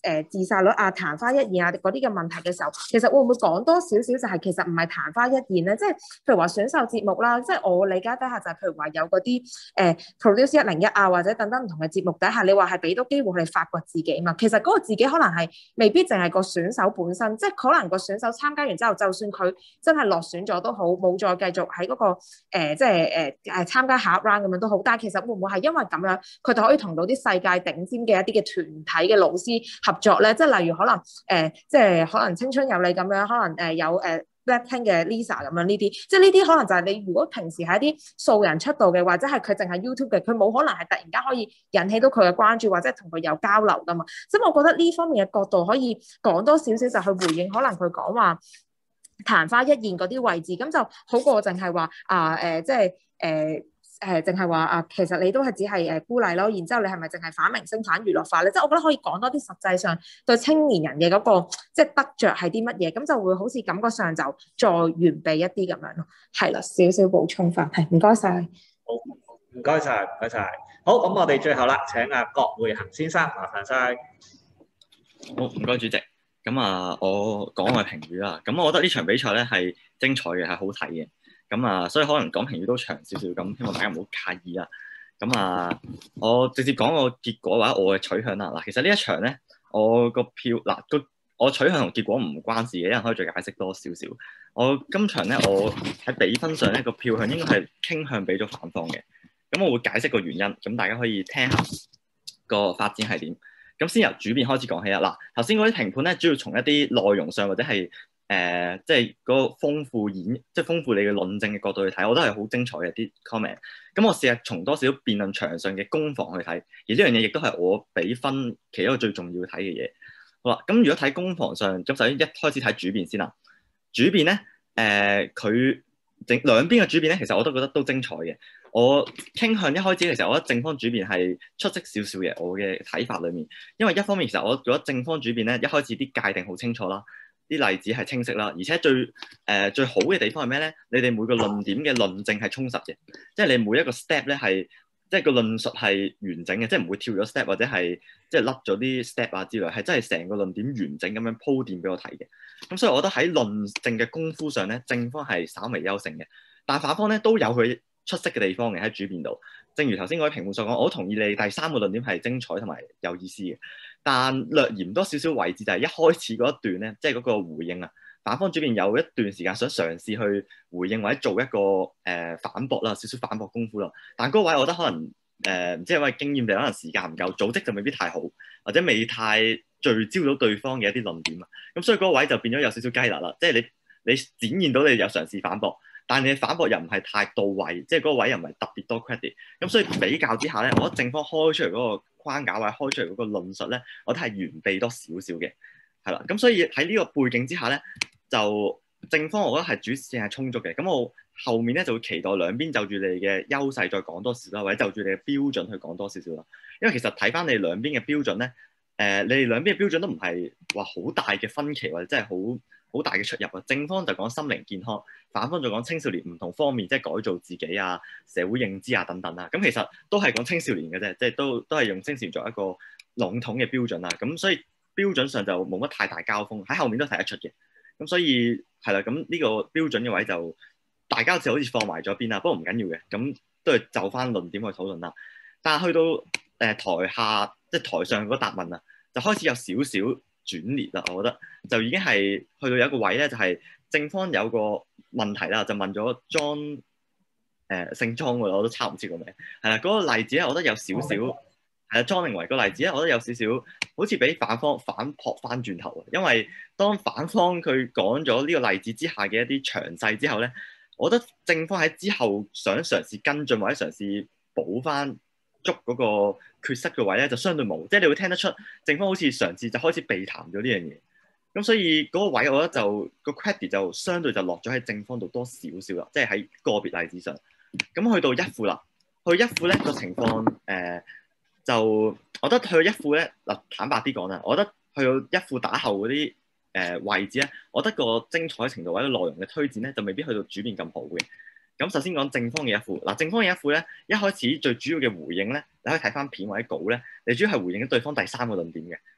自殺率啊、曇花一現啊嗰啲嘅問題嘅時候，其實會唔會講多少少就係其實唔係曇花一現咧？即係譬如話選秀節目啦，即係我理解底下就係譬如話有嗰啲Produce 101啊，或者等等唔同嘅節目底下，你話係俾到機會佢哋發掘自己嘛？其實嗰個自己可能係未必淨係個選手本身，即係可能個選手參加完之後，就算佢真係落選咗都好，冇再繼續喺嗰個即係參加下一 round 咁樣都好，但係其實會唔會係因為咁樣，佢哋可以同到啲世界頂尖嘅一啲嘅團體嘅老師合作咧？即係例如可能即係可能青春有你咁樣，可能有Blackpink 嘅 Lisa 咁樣呢啲，即係呢啲可能就係你如果平時係一啲素人出道嘅，或者係佢淨係 YouTube 嘅，佢冇可能係突然間可以引起到佢嘅關注，或者同佢有交流噶嘛。所以我覺得呢方面嘅角度可以講多少少，就去回應可能佢講話曇花一現嗰啲位置，咁就好過淨係話即係淨係話其實你都係只係孤立咯，然之後你係咪淨係反明星、反娛樂化咧？即係我覺得可以講多啲實際上對青年人嘅嗰個即係得着係啲乜嘢，咁就會好似感覺上就再完備一啲咁樣咯。係啦，少少補充翻，係唔該晒。 好，唔該晒，唔該晒。好，咁我哋最後啦，請郭會衡先生麻煩晒。 好，唔該主席。咁我講我嘅評語啦。咁我覺得呢場比賽咧係精彩嘅，係好睇嘅。咁所以可能講評語都長少少，咁希望大家唔好介意啦。咁我直接講個結果或者我嘅取向啦。嗱，其實呢一場咧，我個票我取向同結果唔關事嘅，有人可以再解釋多少少。我今場咧，我喺比分上咧個票向應該係傾向俾咗反方嘅。咁我會解釋個原因，咁大家可以聽下個發展係點。咁先由主辯開始講起啦。嗱，頭先嗰啲評判咧，主要從一啲內容上或者係即係嗰個豐富你嘅論證嘅角度去睇，我覺得係好精彩嘅啲 comment。咁我試下從多少辯論場上嘅攻防去睇，而呢樣嘢亦都係我俾分其中一個最重要睇嘅嘢。好啦，咁如果睇攻防上，咁首先一開始睇主辯先啦。主辯咧，佢兩邊嘅主辯咧，其實我都覺得都精彩嘅。我傾向一開始嘅時候，我覺得正方主辯係出色少少嘅，我嘅睇法裡面。因為一方面其實我覺得正方主辯咧，一開始啲界定好清楚啦。啲例子係清晰啦，而且最好嘅地方係咩咧？你哋每個論點嘅論證係充實嘅，即係你每一個 step 咧係即係個論述係完整嘅，即係唔會跳咗 step 或者係即係甩咗啲 step 啊之類，係真係成個論點完整咁樣鋪墊俾我睇嘅。咁所以我覺得喺論證嘅功夫上咧，正方係稍微優勝嘅，但反方咧都有佢出色嘅地方嘅喺主辯度。正如頭先嗰位評判所講，我都同意你第三個論點係精彩同埋有意思嘅。但略嫌多少少位置就係一開始嗰一段咧，即係嗰個回應啊。反方主辯有一段時間想嘗試去回應或者做一個反駁啦，少少反駁功夫啦。但嗰位我覺得可能唔知係因為經驗定可能時間唔夠，組織就未必太好，或者未太聚焦到對方嘅一啲論點啊。咁所以嗰位就變咗有少少雞肋啦，即係你展現到你有嘗試反駁，但係你反駁又唔係太到位，即係嗰個位又唔係特別多 credit。咁所以比較之下咧，我覺得正方開出嚟嗰個框架或者開出嚟嗰個論述咧，我覺得係完備多少少嘅，係啦。咁所以喺呢個背景之下咧，就正方我覺得係主線係充足嘅。咁我後面咧就會期待兩邊就住你嘅優勢再講多少啦，或者就住你嘅標準去講多少少啦。因為其實睇翻你兩邊嘅標準咧，你哋兩邊嘅標準都唔係話好大嘅分歧，或者真係好大嘅出入啊！正方就講心靈健康，反方就講青少年唔同方面，即係改造自己啊、社會認知啊等等啦。咁其實都係講青少年嘅啫，即係都係用青少年作一個籠統嘅標準啦。咁所以標準上就冇乜太大交鋒，喺後面都睇得出嘅。咁所以係啦，咁呢個標準嘅位就大家好似放埋咗邊啦。不過唔緊要嘅，咁都係就翻論點去討論啦。但係去到台下即係台上嗰答問啊，就開始有少少轉裂啦，我覺得就已經係去到有一個位咧，就係正方有個問題啦，就問咗莊姓莊㗎啦，我都抄唔切個名，係啦，嗰個例子咧，我覺得有少少係啦，莊寧維個例子咧，我覺得有少少好似俾反方反撲翻轉頭啊，因為當反方佢講咗呢個例子之下嘅一啲詳細之後咧，我覺得正方喺之後想嘗試跟進或者嘗試補翻捉嗰個缺失嘅位咧，就相對冇，即係你會聽得出正方好似嘗試就開始避談咗呢樣嘢，咁所以嗰個位我覺得就個 credit 就相對就落咗喺正方度多少少啦，即係喺個別例子上。咁去到一副啦，去一副咧個情況就我覺得去到一副咧嗱，坦白啲講啦，我覺得去到一副打後嗰啲位置咧，我覺得個精彩程度或者內容嘅推薦咧就未必去到主辯咁好嘅。咁首先講正方嘅一副，嗱正方嘅一副咧，一開始最主要嘅回應咧，你可以睇翻片或者稿咧，你主要係回應咗對方第三個論點嘅。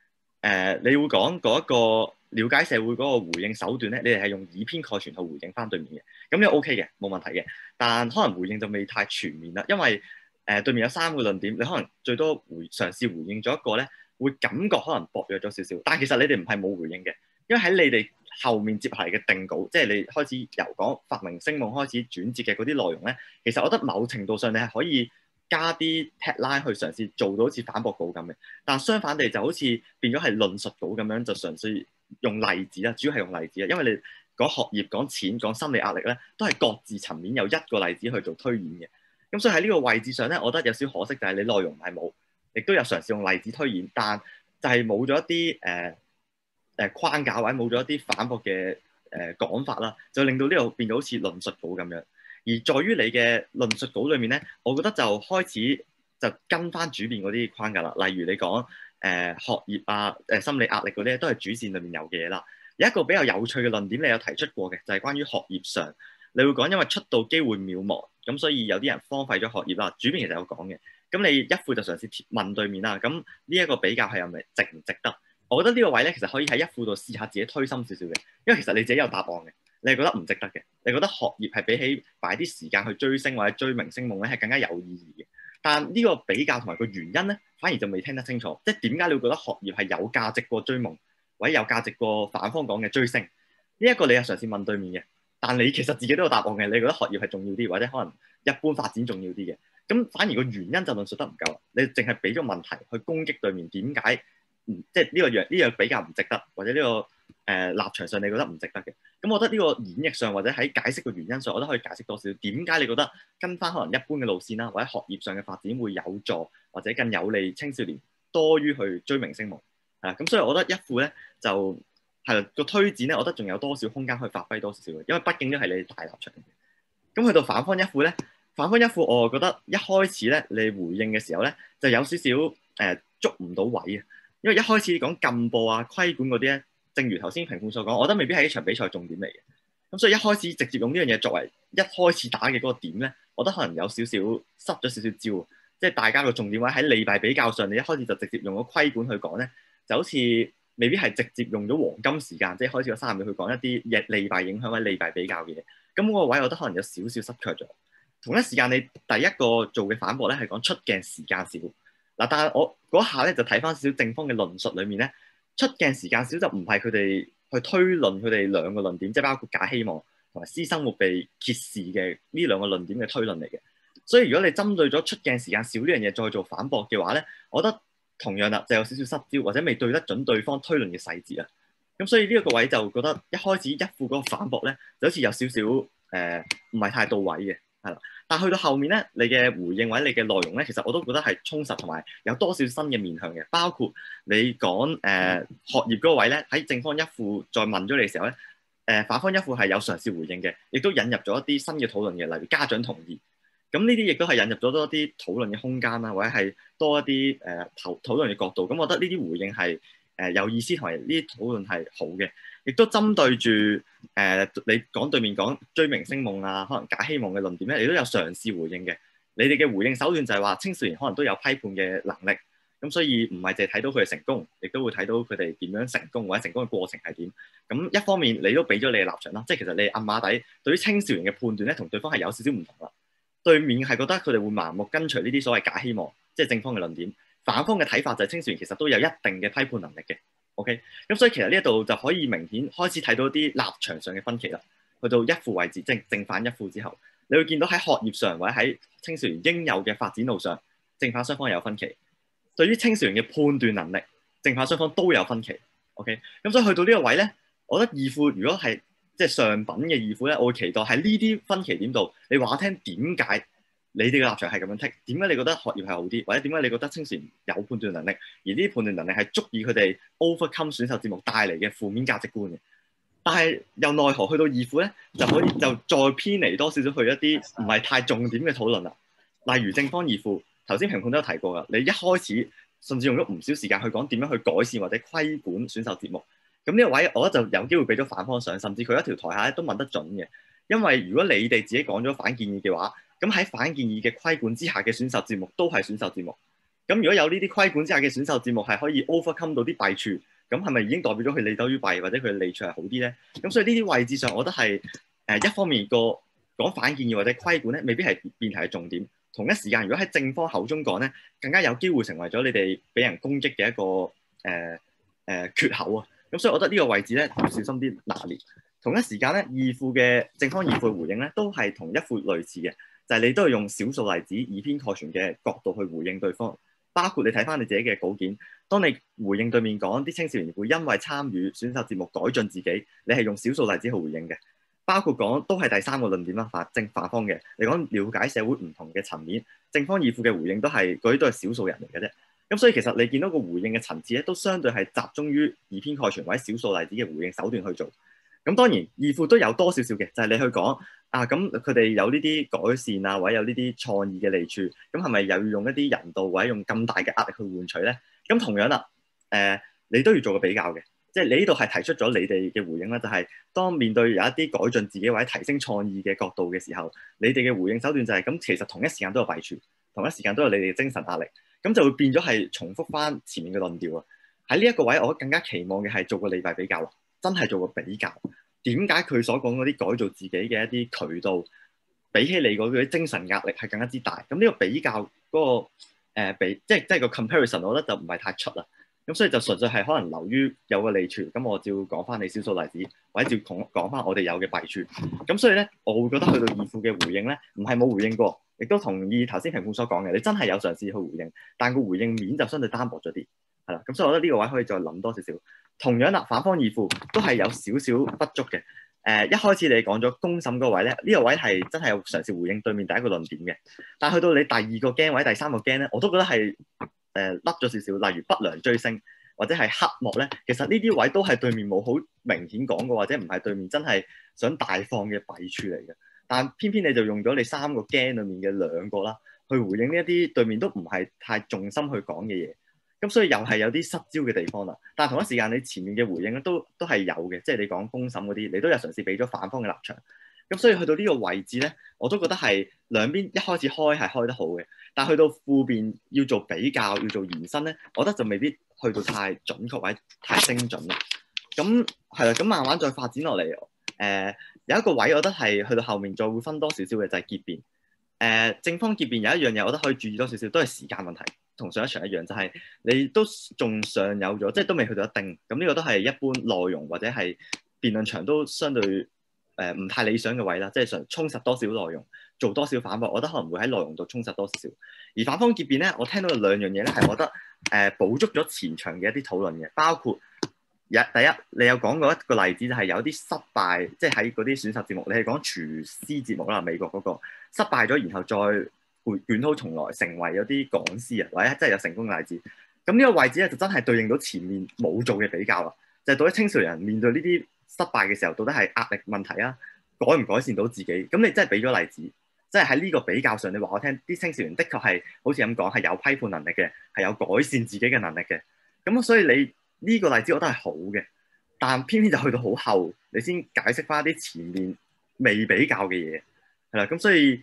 你會講嗰一個了解社會嗰個回應手段咧，你哋係用以偏概全去回應翻對面嘅，咁呢個 OK 嘅，冇問題嘅。但可能回應就未太全面啦，因為對面有3個論點，你可能最多嘗試回應咗一個咧，會感覺可能薄弱咗少少。但係其實你哋唔係冇回應嘅，因為喺你哋後面接下嚟嘅定稿，即係你開始由講發明聲夢開始轉接嘅嗰啲內容咧，其實我覺得某程度上你係可以加啲 headline 去嘗試做到好似反駁稿咁嘅。但相反地就好似變咗係論述稿咁樣，就嘗試用例子啦，主要係用例子啊，因為你講學業、講錢、講心理壓力咧，都係各自層面有一個例子去做推演嘅。咁所以喺呢個位置上咧，我覺得有少可惜，就係你內容係冇，亦都有嘗試用例子推演，但就係冇咗一啲框架或者冇咗一啲反駁嘅講法啦，就令到呢度變到好似論述稿咁樣。而在於你嘅論述稿裏面咧，我覺得就開始就跟翻主編嗰啲框架啦。例如你講學業啊、心理壓力嗰啲都係主線裏面有嘅嘢啦。有一個比較有趣嘅論點，你有提出過嘅，就係關於學業上，你會講因為出道機會渺茫，咁所以有啲人荒廢咗學業啦。主編其實有講嘅，咁你一副就嘗試問對面啦。咁呢一個比較係咪值唔值得？我覺得呢個位咧，其實可以喺一副度試下自己推深少少嘅，因為其實你自己有答案嘅，你係覺得唔值得嘅，你覺得學業係比起擺啲時間去追星或者追明星夢咧係更加有意義嘅。但呢個比較同埋個原因咧，反而就未聽得清楚，即係點解你會覺得學業係有價值過追夢，或者有價值過反方講嘅追星？呢一個你係嘗試問對面嘅，但你其實自己都有答案嘅，你覺得學業係重要啲，或者可能一般發展重要啲嘅，咁反而個原因就論述得唔夠，你淨係俾咗問題去攻擊對面，點解？即係呢樣比較唔值得，或者呢個立場上你覺得唔值得嘅。咁我覺得呢個演繹上或者喺解釋個原因上，我都可以解釋多少點解你覺得跟翻可能一般嘅路線啦，或者學業上嘅發展會有助或者更有利青少年多於去追明星夢啊。咁所以我覺得一副咧就係個推展咧，我覺得仲有多少空間可以發揮多少少嘅，因為畢竟都係你大立場。咁去到反方一副咧，反方一副我覺得一開始咧你回應嘅時候咧就有少少捉唔到位啊。因為一開始講禁播啊、規管嗰啲咧，正如頭先評判所講，我覺得未必係呢場比賽重點嚟嘅。咁所以一開始直接用呢樣嘢作為一開始打嘅嗰個點咧，我覺得可能有少少失咗少少招。即係大家個重點位喺利弊比較上，你一開始就直接用個規管去講咧，就好似未必係直接用咗黃金時間，即係開始個30秒去講一啲利弊影響或者利弊比較嘅嘢。咁嗰個位我覺得可能有少少失卻咗。同一時間你第一個做嘅反駁咧係講出鏡時間少。嗱，但係我嗰下咧就睇翻少少正方嘅論述裏面咧，出鏡時間少就唔係佢哋去推論佢哋兩個論點，即係包括假希望同埋私生活被揭示嘅呢兩個論點嘅推論嚟嘅。所以如果你針對咗出鏡時間少呢樣嘢再做反駁嘅話咧，我覺得同樣啦，就有少少失焦或者未對得準對方推論嘅細節啊。咁所以呢一個位就覺得一開始一副嗰個反駁咧，就好似有少少唔係太到位嘅，係啦。但去到後面咧，你嘅回應或者你嘅內容咧，其實我都覺得係充實同埋有多少新嘅面向嘅。包括你講學業嗰個位咧，喺正方一副再問咗你嘅時候咧，反方一副係有嘗試回應嘅，亦都引入咗一啲新嘅討論嘅，例如家長同意。咁呢啲亦都係引入咗多啲討論嘅空間啦，或者係多一啲討論嘅角度。咁我覺得呢啲回應係有意思同埋呢啲討論係好嘅。亦都針對住你講對面講追明星夢啊，可能假希望嘅論點咧，你都有嘗試回應嘅。你哋嘅回應手段就係話青少年可能都有批判嘅能力，咁所以唔係淨係睇到佢哋成功，亦都會睇到佢哋點樣成功或者成功嘅過程係點。咁一方面你都俾咗你嘅立場啦，即係其實你暗馬底對於青少年嘅判斷咧，同對方係有少少唔同啦。對面係覺得佢哋會盲目跟隨呢啲所謂假希望，即係正方嘅論點。反方嘅睇法就係青少年其實都有一定嘅批判能力嘅。OK，咁所以其實呢一度就可以明顯開始睇到啲立場上嘅分歧啦。去到一副位置，即係正反一副之後，你會見到喺學業上或者喺青少年應有嘅發展路上，正反雙方有分歧。對於青少年嘅判斷能力，正反雙方都有分歧。OK，咁所以去到呢個位咧，我覺得二副如果係即係上品嘅二副咧，我會期待喺呢啲分歧點度，你話我聽點解你哋嘅立場係咁樣剔？點解你覺得學業係好啲，或者點解你覺得青少年有判斷能力，而呢啲判斷能力係足以佢哋 overcome 選秀節目帶嚟嘅負面價值觀嘅？但係又奈何去到二副咧，就可以就再偏離多少少去一啲唔係太重點嘅討論啦。例如正方二副，頭先評判都有提過噶，你一開始甚至用咗唔少時間去講點樣去改善或者規管選秀節目。咁呢個位我覺得就有機會俾咗反方上，甚至佢一條台下都問得準嘅。因為如果你哋自己講咗反建議嘅話，咁喺反建議嘅規管之下嘅選秀節目都係選秀節目。咁如果有呢啲規管之下嘅選秀節目係可以 overcome 到啲弊處， 咁係咪已經代表咗佢利多於弊，或者佢嘅利處係好啲咧？咁所以呢啲位置上，我覺得係一方面個講反建議或者規管咧，未必係辯題嘅重點。同一時間，如果喺正方口中講咧，更加有機會成為咗你哋俾人攻擊嘅一個缺口啊！咁所以我覺得呢個位置咧要小心啲拿捏。同一時間咧，二副嘅正方二副嘅回應咧，都係同一副類似嘅，就係你都係用少數例子以偏概全嘅角度去回應對方。包括你睇翻你自己嘅稿件，當你回應對面講啲青少年會因為參與選秀節目改進自己，你係用少數例子去回應嘅。包括講都係第三個論點啦，反方嘅，你講了解社會唔同嘅層面，正方二副嘅回應都係嗰啲都係少數人嚟嘅啫。咁所以其實你見到個回應嘅層次咧，都相對係集中於以偏概全或者少數例子嘅回應手段去做。咁當然二副都有多少少嘅，就係你去講啊，咁佢哋有呢啲改善啊，或者有呢啲創意嘅利處，咁係咪又要用一啲人道或者用咁大嘅壓力去換取咧？咁同樣啦，你都要做個比較嘅，即係你呢度係提出咗你哋嘅回應啦，就係當面對有一啲改進自己或者提升創意嘅角度嘅時候，你哋嘅回應手段就係咁，其實同一時間都有弊處，同一時間都有你哋嘅精神壓力，咁就會變咗係重複翻前面嘅論調啊。喺呢一個位，我更加期望嘅係做個利弊比較啦。真係做個比較，點解佢所講嗰啲改造自己嘅一啲渠道，比起你嗰啲精神壓力係更加之大？咁呢個比較嗰、個即係個 comparison， 我覺得就唔係太出啦。咁所以就純粹係可能流於有個利處，咁我照講翻你少數例子，或者照講翻我哋有嘅弊處。咁所以咧，我會覺得去到二副嘅回應咧，唔係冇回應過，亦都同意頭先評判所講嘅，你真係有嘗試去回應，但個回應面就相對單薄咗啲，係啦。咁所以我覺得呢個位可以再諗多少少。同樣啦，反方二副都係有少少不足嘅。一開始你講咗公審嗰位咧，呢個位係真係有嘗試回應對面第一個論點嘅。但係去到你第二個 game 或者第三個 game 咧，我都覺得係甩咗少少。例如不良追星或者係黑幕咧，其實呢啲位都係對面冇好明顯講過，或者唔係對面真係想大放嘅弊處嚟嘅。但偏偏你就用咗你三個 game 裡面嘅兩個啦，去回應呢一啲對面都唔係太重心去講嘅嘢。咁所以又係有啲失焦嘅地方啦，但係同一時間你前面嘅回應咧都係有嘅，即係你講公審嗰啲，你都有嘗試俾咗反方嘅立場。咁所以去到呢個位置咧，我都覺得係兩邊一開始開係開得好嘅，但係去到副邊要做比較、要做延伸咧，我覺得就未必去到太準確或者太精準啦。咁係啦，咁慢慢再發展落嚟，有一個位我覺得係去到後面再會分多少少嘅就係結辯。正方結辯有一樣嘢，我覺得可以注意多少少，都係時間問題。同上一場一樣，就係你都仲尚有咗，即係都未去到一定。咁呢個都係一般內容或者係辯論場都相對唔太理想嘅位啦。即係想充實多少內容，做多少反駁，我覺得可能會喺內容度充實多少少。而反方結辯咧，我聽到有兩樣嘢咧，係我覺得補足咗前場嘅一啲討論嘅，包括第一，你有講過一個例子，就係有啲失敗，即係喺嗰啲選秀節目，你係講廚師節目啦，美國嗰個失敗咗，然後再捲土重來，成為有啲講師啊，或者真係有成功嘅例子。咁呢個位置咧，就真係對應到前面冇做嘅比較啦。就係到底青少年人面對呢啲失敗嘅時候，到底係壓力問題啊，改唔改善到自己？咁你真係俾咗例子，即係喺呢個比較上，你話我聽，啲青少年的確係好似咁講，係有批判能力嘅，係有改善自己嘅能力嘅。咁所以你呢個例子我覺得係好嘅，但偏偏就去到好後，你先解釋翻啲前面未比較嘅嘢，係啦。咁所以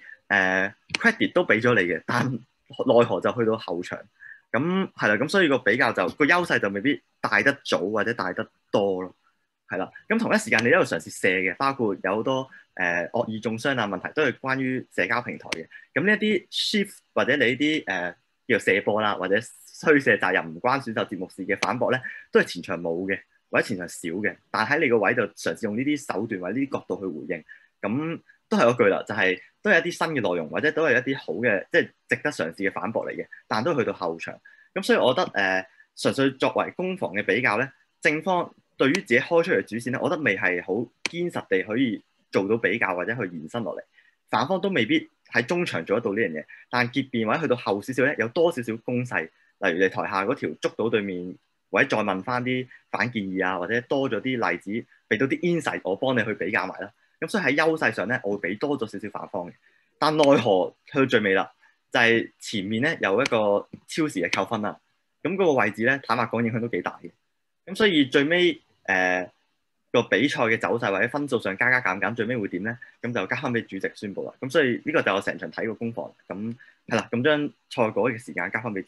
credit 都俾咗你嘅，但奈何就去到後場，咁係啦。咁所以個比較就個優勢就未必大得早或者大得多咯，係啦。咁同一時間你一路嘗試射嘅，包括有好多惡意中傷啊問題，都係關於社交平台嘅。咁呢一啲 shift 或者你呢啲叫做射波啦，或者推卸責任唔關選秀節目事嘅反駁咧，都係前場冇嘅，或者前場少嘅。但喺你個位就嘗試用呢啲手段或者呢啲角度去回應，咁都係嗰句啦，就係都係一啲新嘅內容，或者都係一啲好嘅，即係值得嘗試嘅反駁嚟嘅。但都去到後場，咁所以我覺得純粹作為攻防嘅比較咧，正方對於自己開出嚟主線咧，我覺得未係好堅實地可以做到比較或者去延伸落嚟。反方都未必喺中場做得到呢樣嘢，但結辯或者去到後少少咧，有多少少攻勢，例如你台下嗰條捉到對面，或者再問翻啲反建議啊，或者多咗啲例子，俾到啲 insight，我幫你去比較埋啦。咁所以喺優勢上咧，我會俾多咗少少反方嘅。但奈何去到最尾啦，就係前面咧有一個超時嘅扣分啦。咁嗰個位置咧，坦白講影響都幾大嘅。咁所以最尾個比賽嘅走勢或者分數上加減，最尾會點咧？咁就交翻俾主席宣佈啦。咁所以呢個就我成場睇個攻防。咁係啦，咁將賽果嘅時間交翻俾主席。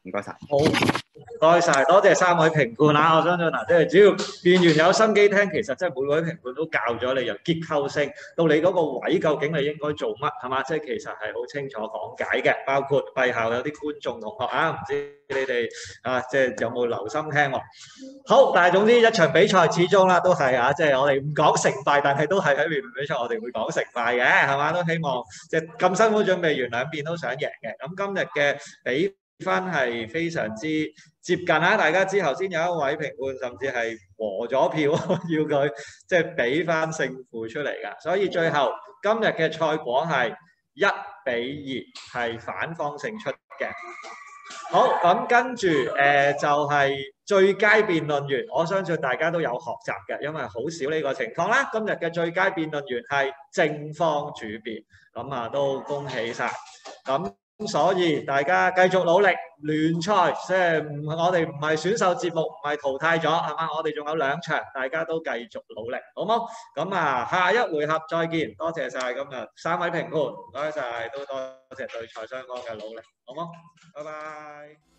唔該晒。 好，唔該晒，多謝3位評判啊！我相信嗱，即係只要變完有心機聽，其實即係每位評判都教咗你由結構性到你嗰個位究竟你應該做乜係嘛？即係其實係好清楚講解嘅，包括閉校有啲觀眾同學啊，唔知你哋啊即係有冇留心聽喎？好，但係總之一場比賽始終啦都係啊，即係我哋唔講成敗，但係都係喺辯論比賽我哋會講成敗嘅係嘛？都希望即係咁辛苦準備完兩邊都想贏嘅。咁今日嘅比分係非常之接近啦，大家知頭先有一位評判甚至係和咗票，要佢即係俾翻勝負出嚟㗎，所以最後今日嘅賽果係1-2，係反方勝出嘅。好，咁跟住就係最佳辯論員，我相信大家都有學習嘅，因為好少呢個情況啦。今日嘅最佳辯論員係正方主辯，咁啊都恭喜晒。咁所以大家繼續努力，聯賽即係我哋唔係選秀節目，唔係淘汰咗係嘛？我哋仲有2場，大家都繼續努力，好冇？咁啊，下一回合再見，多謝晒今日3位評判，唔該晒，都多謝對賽雙方嘅努力，好冇？拜拜。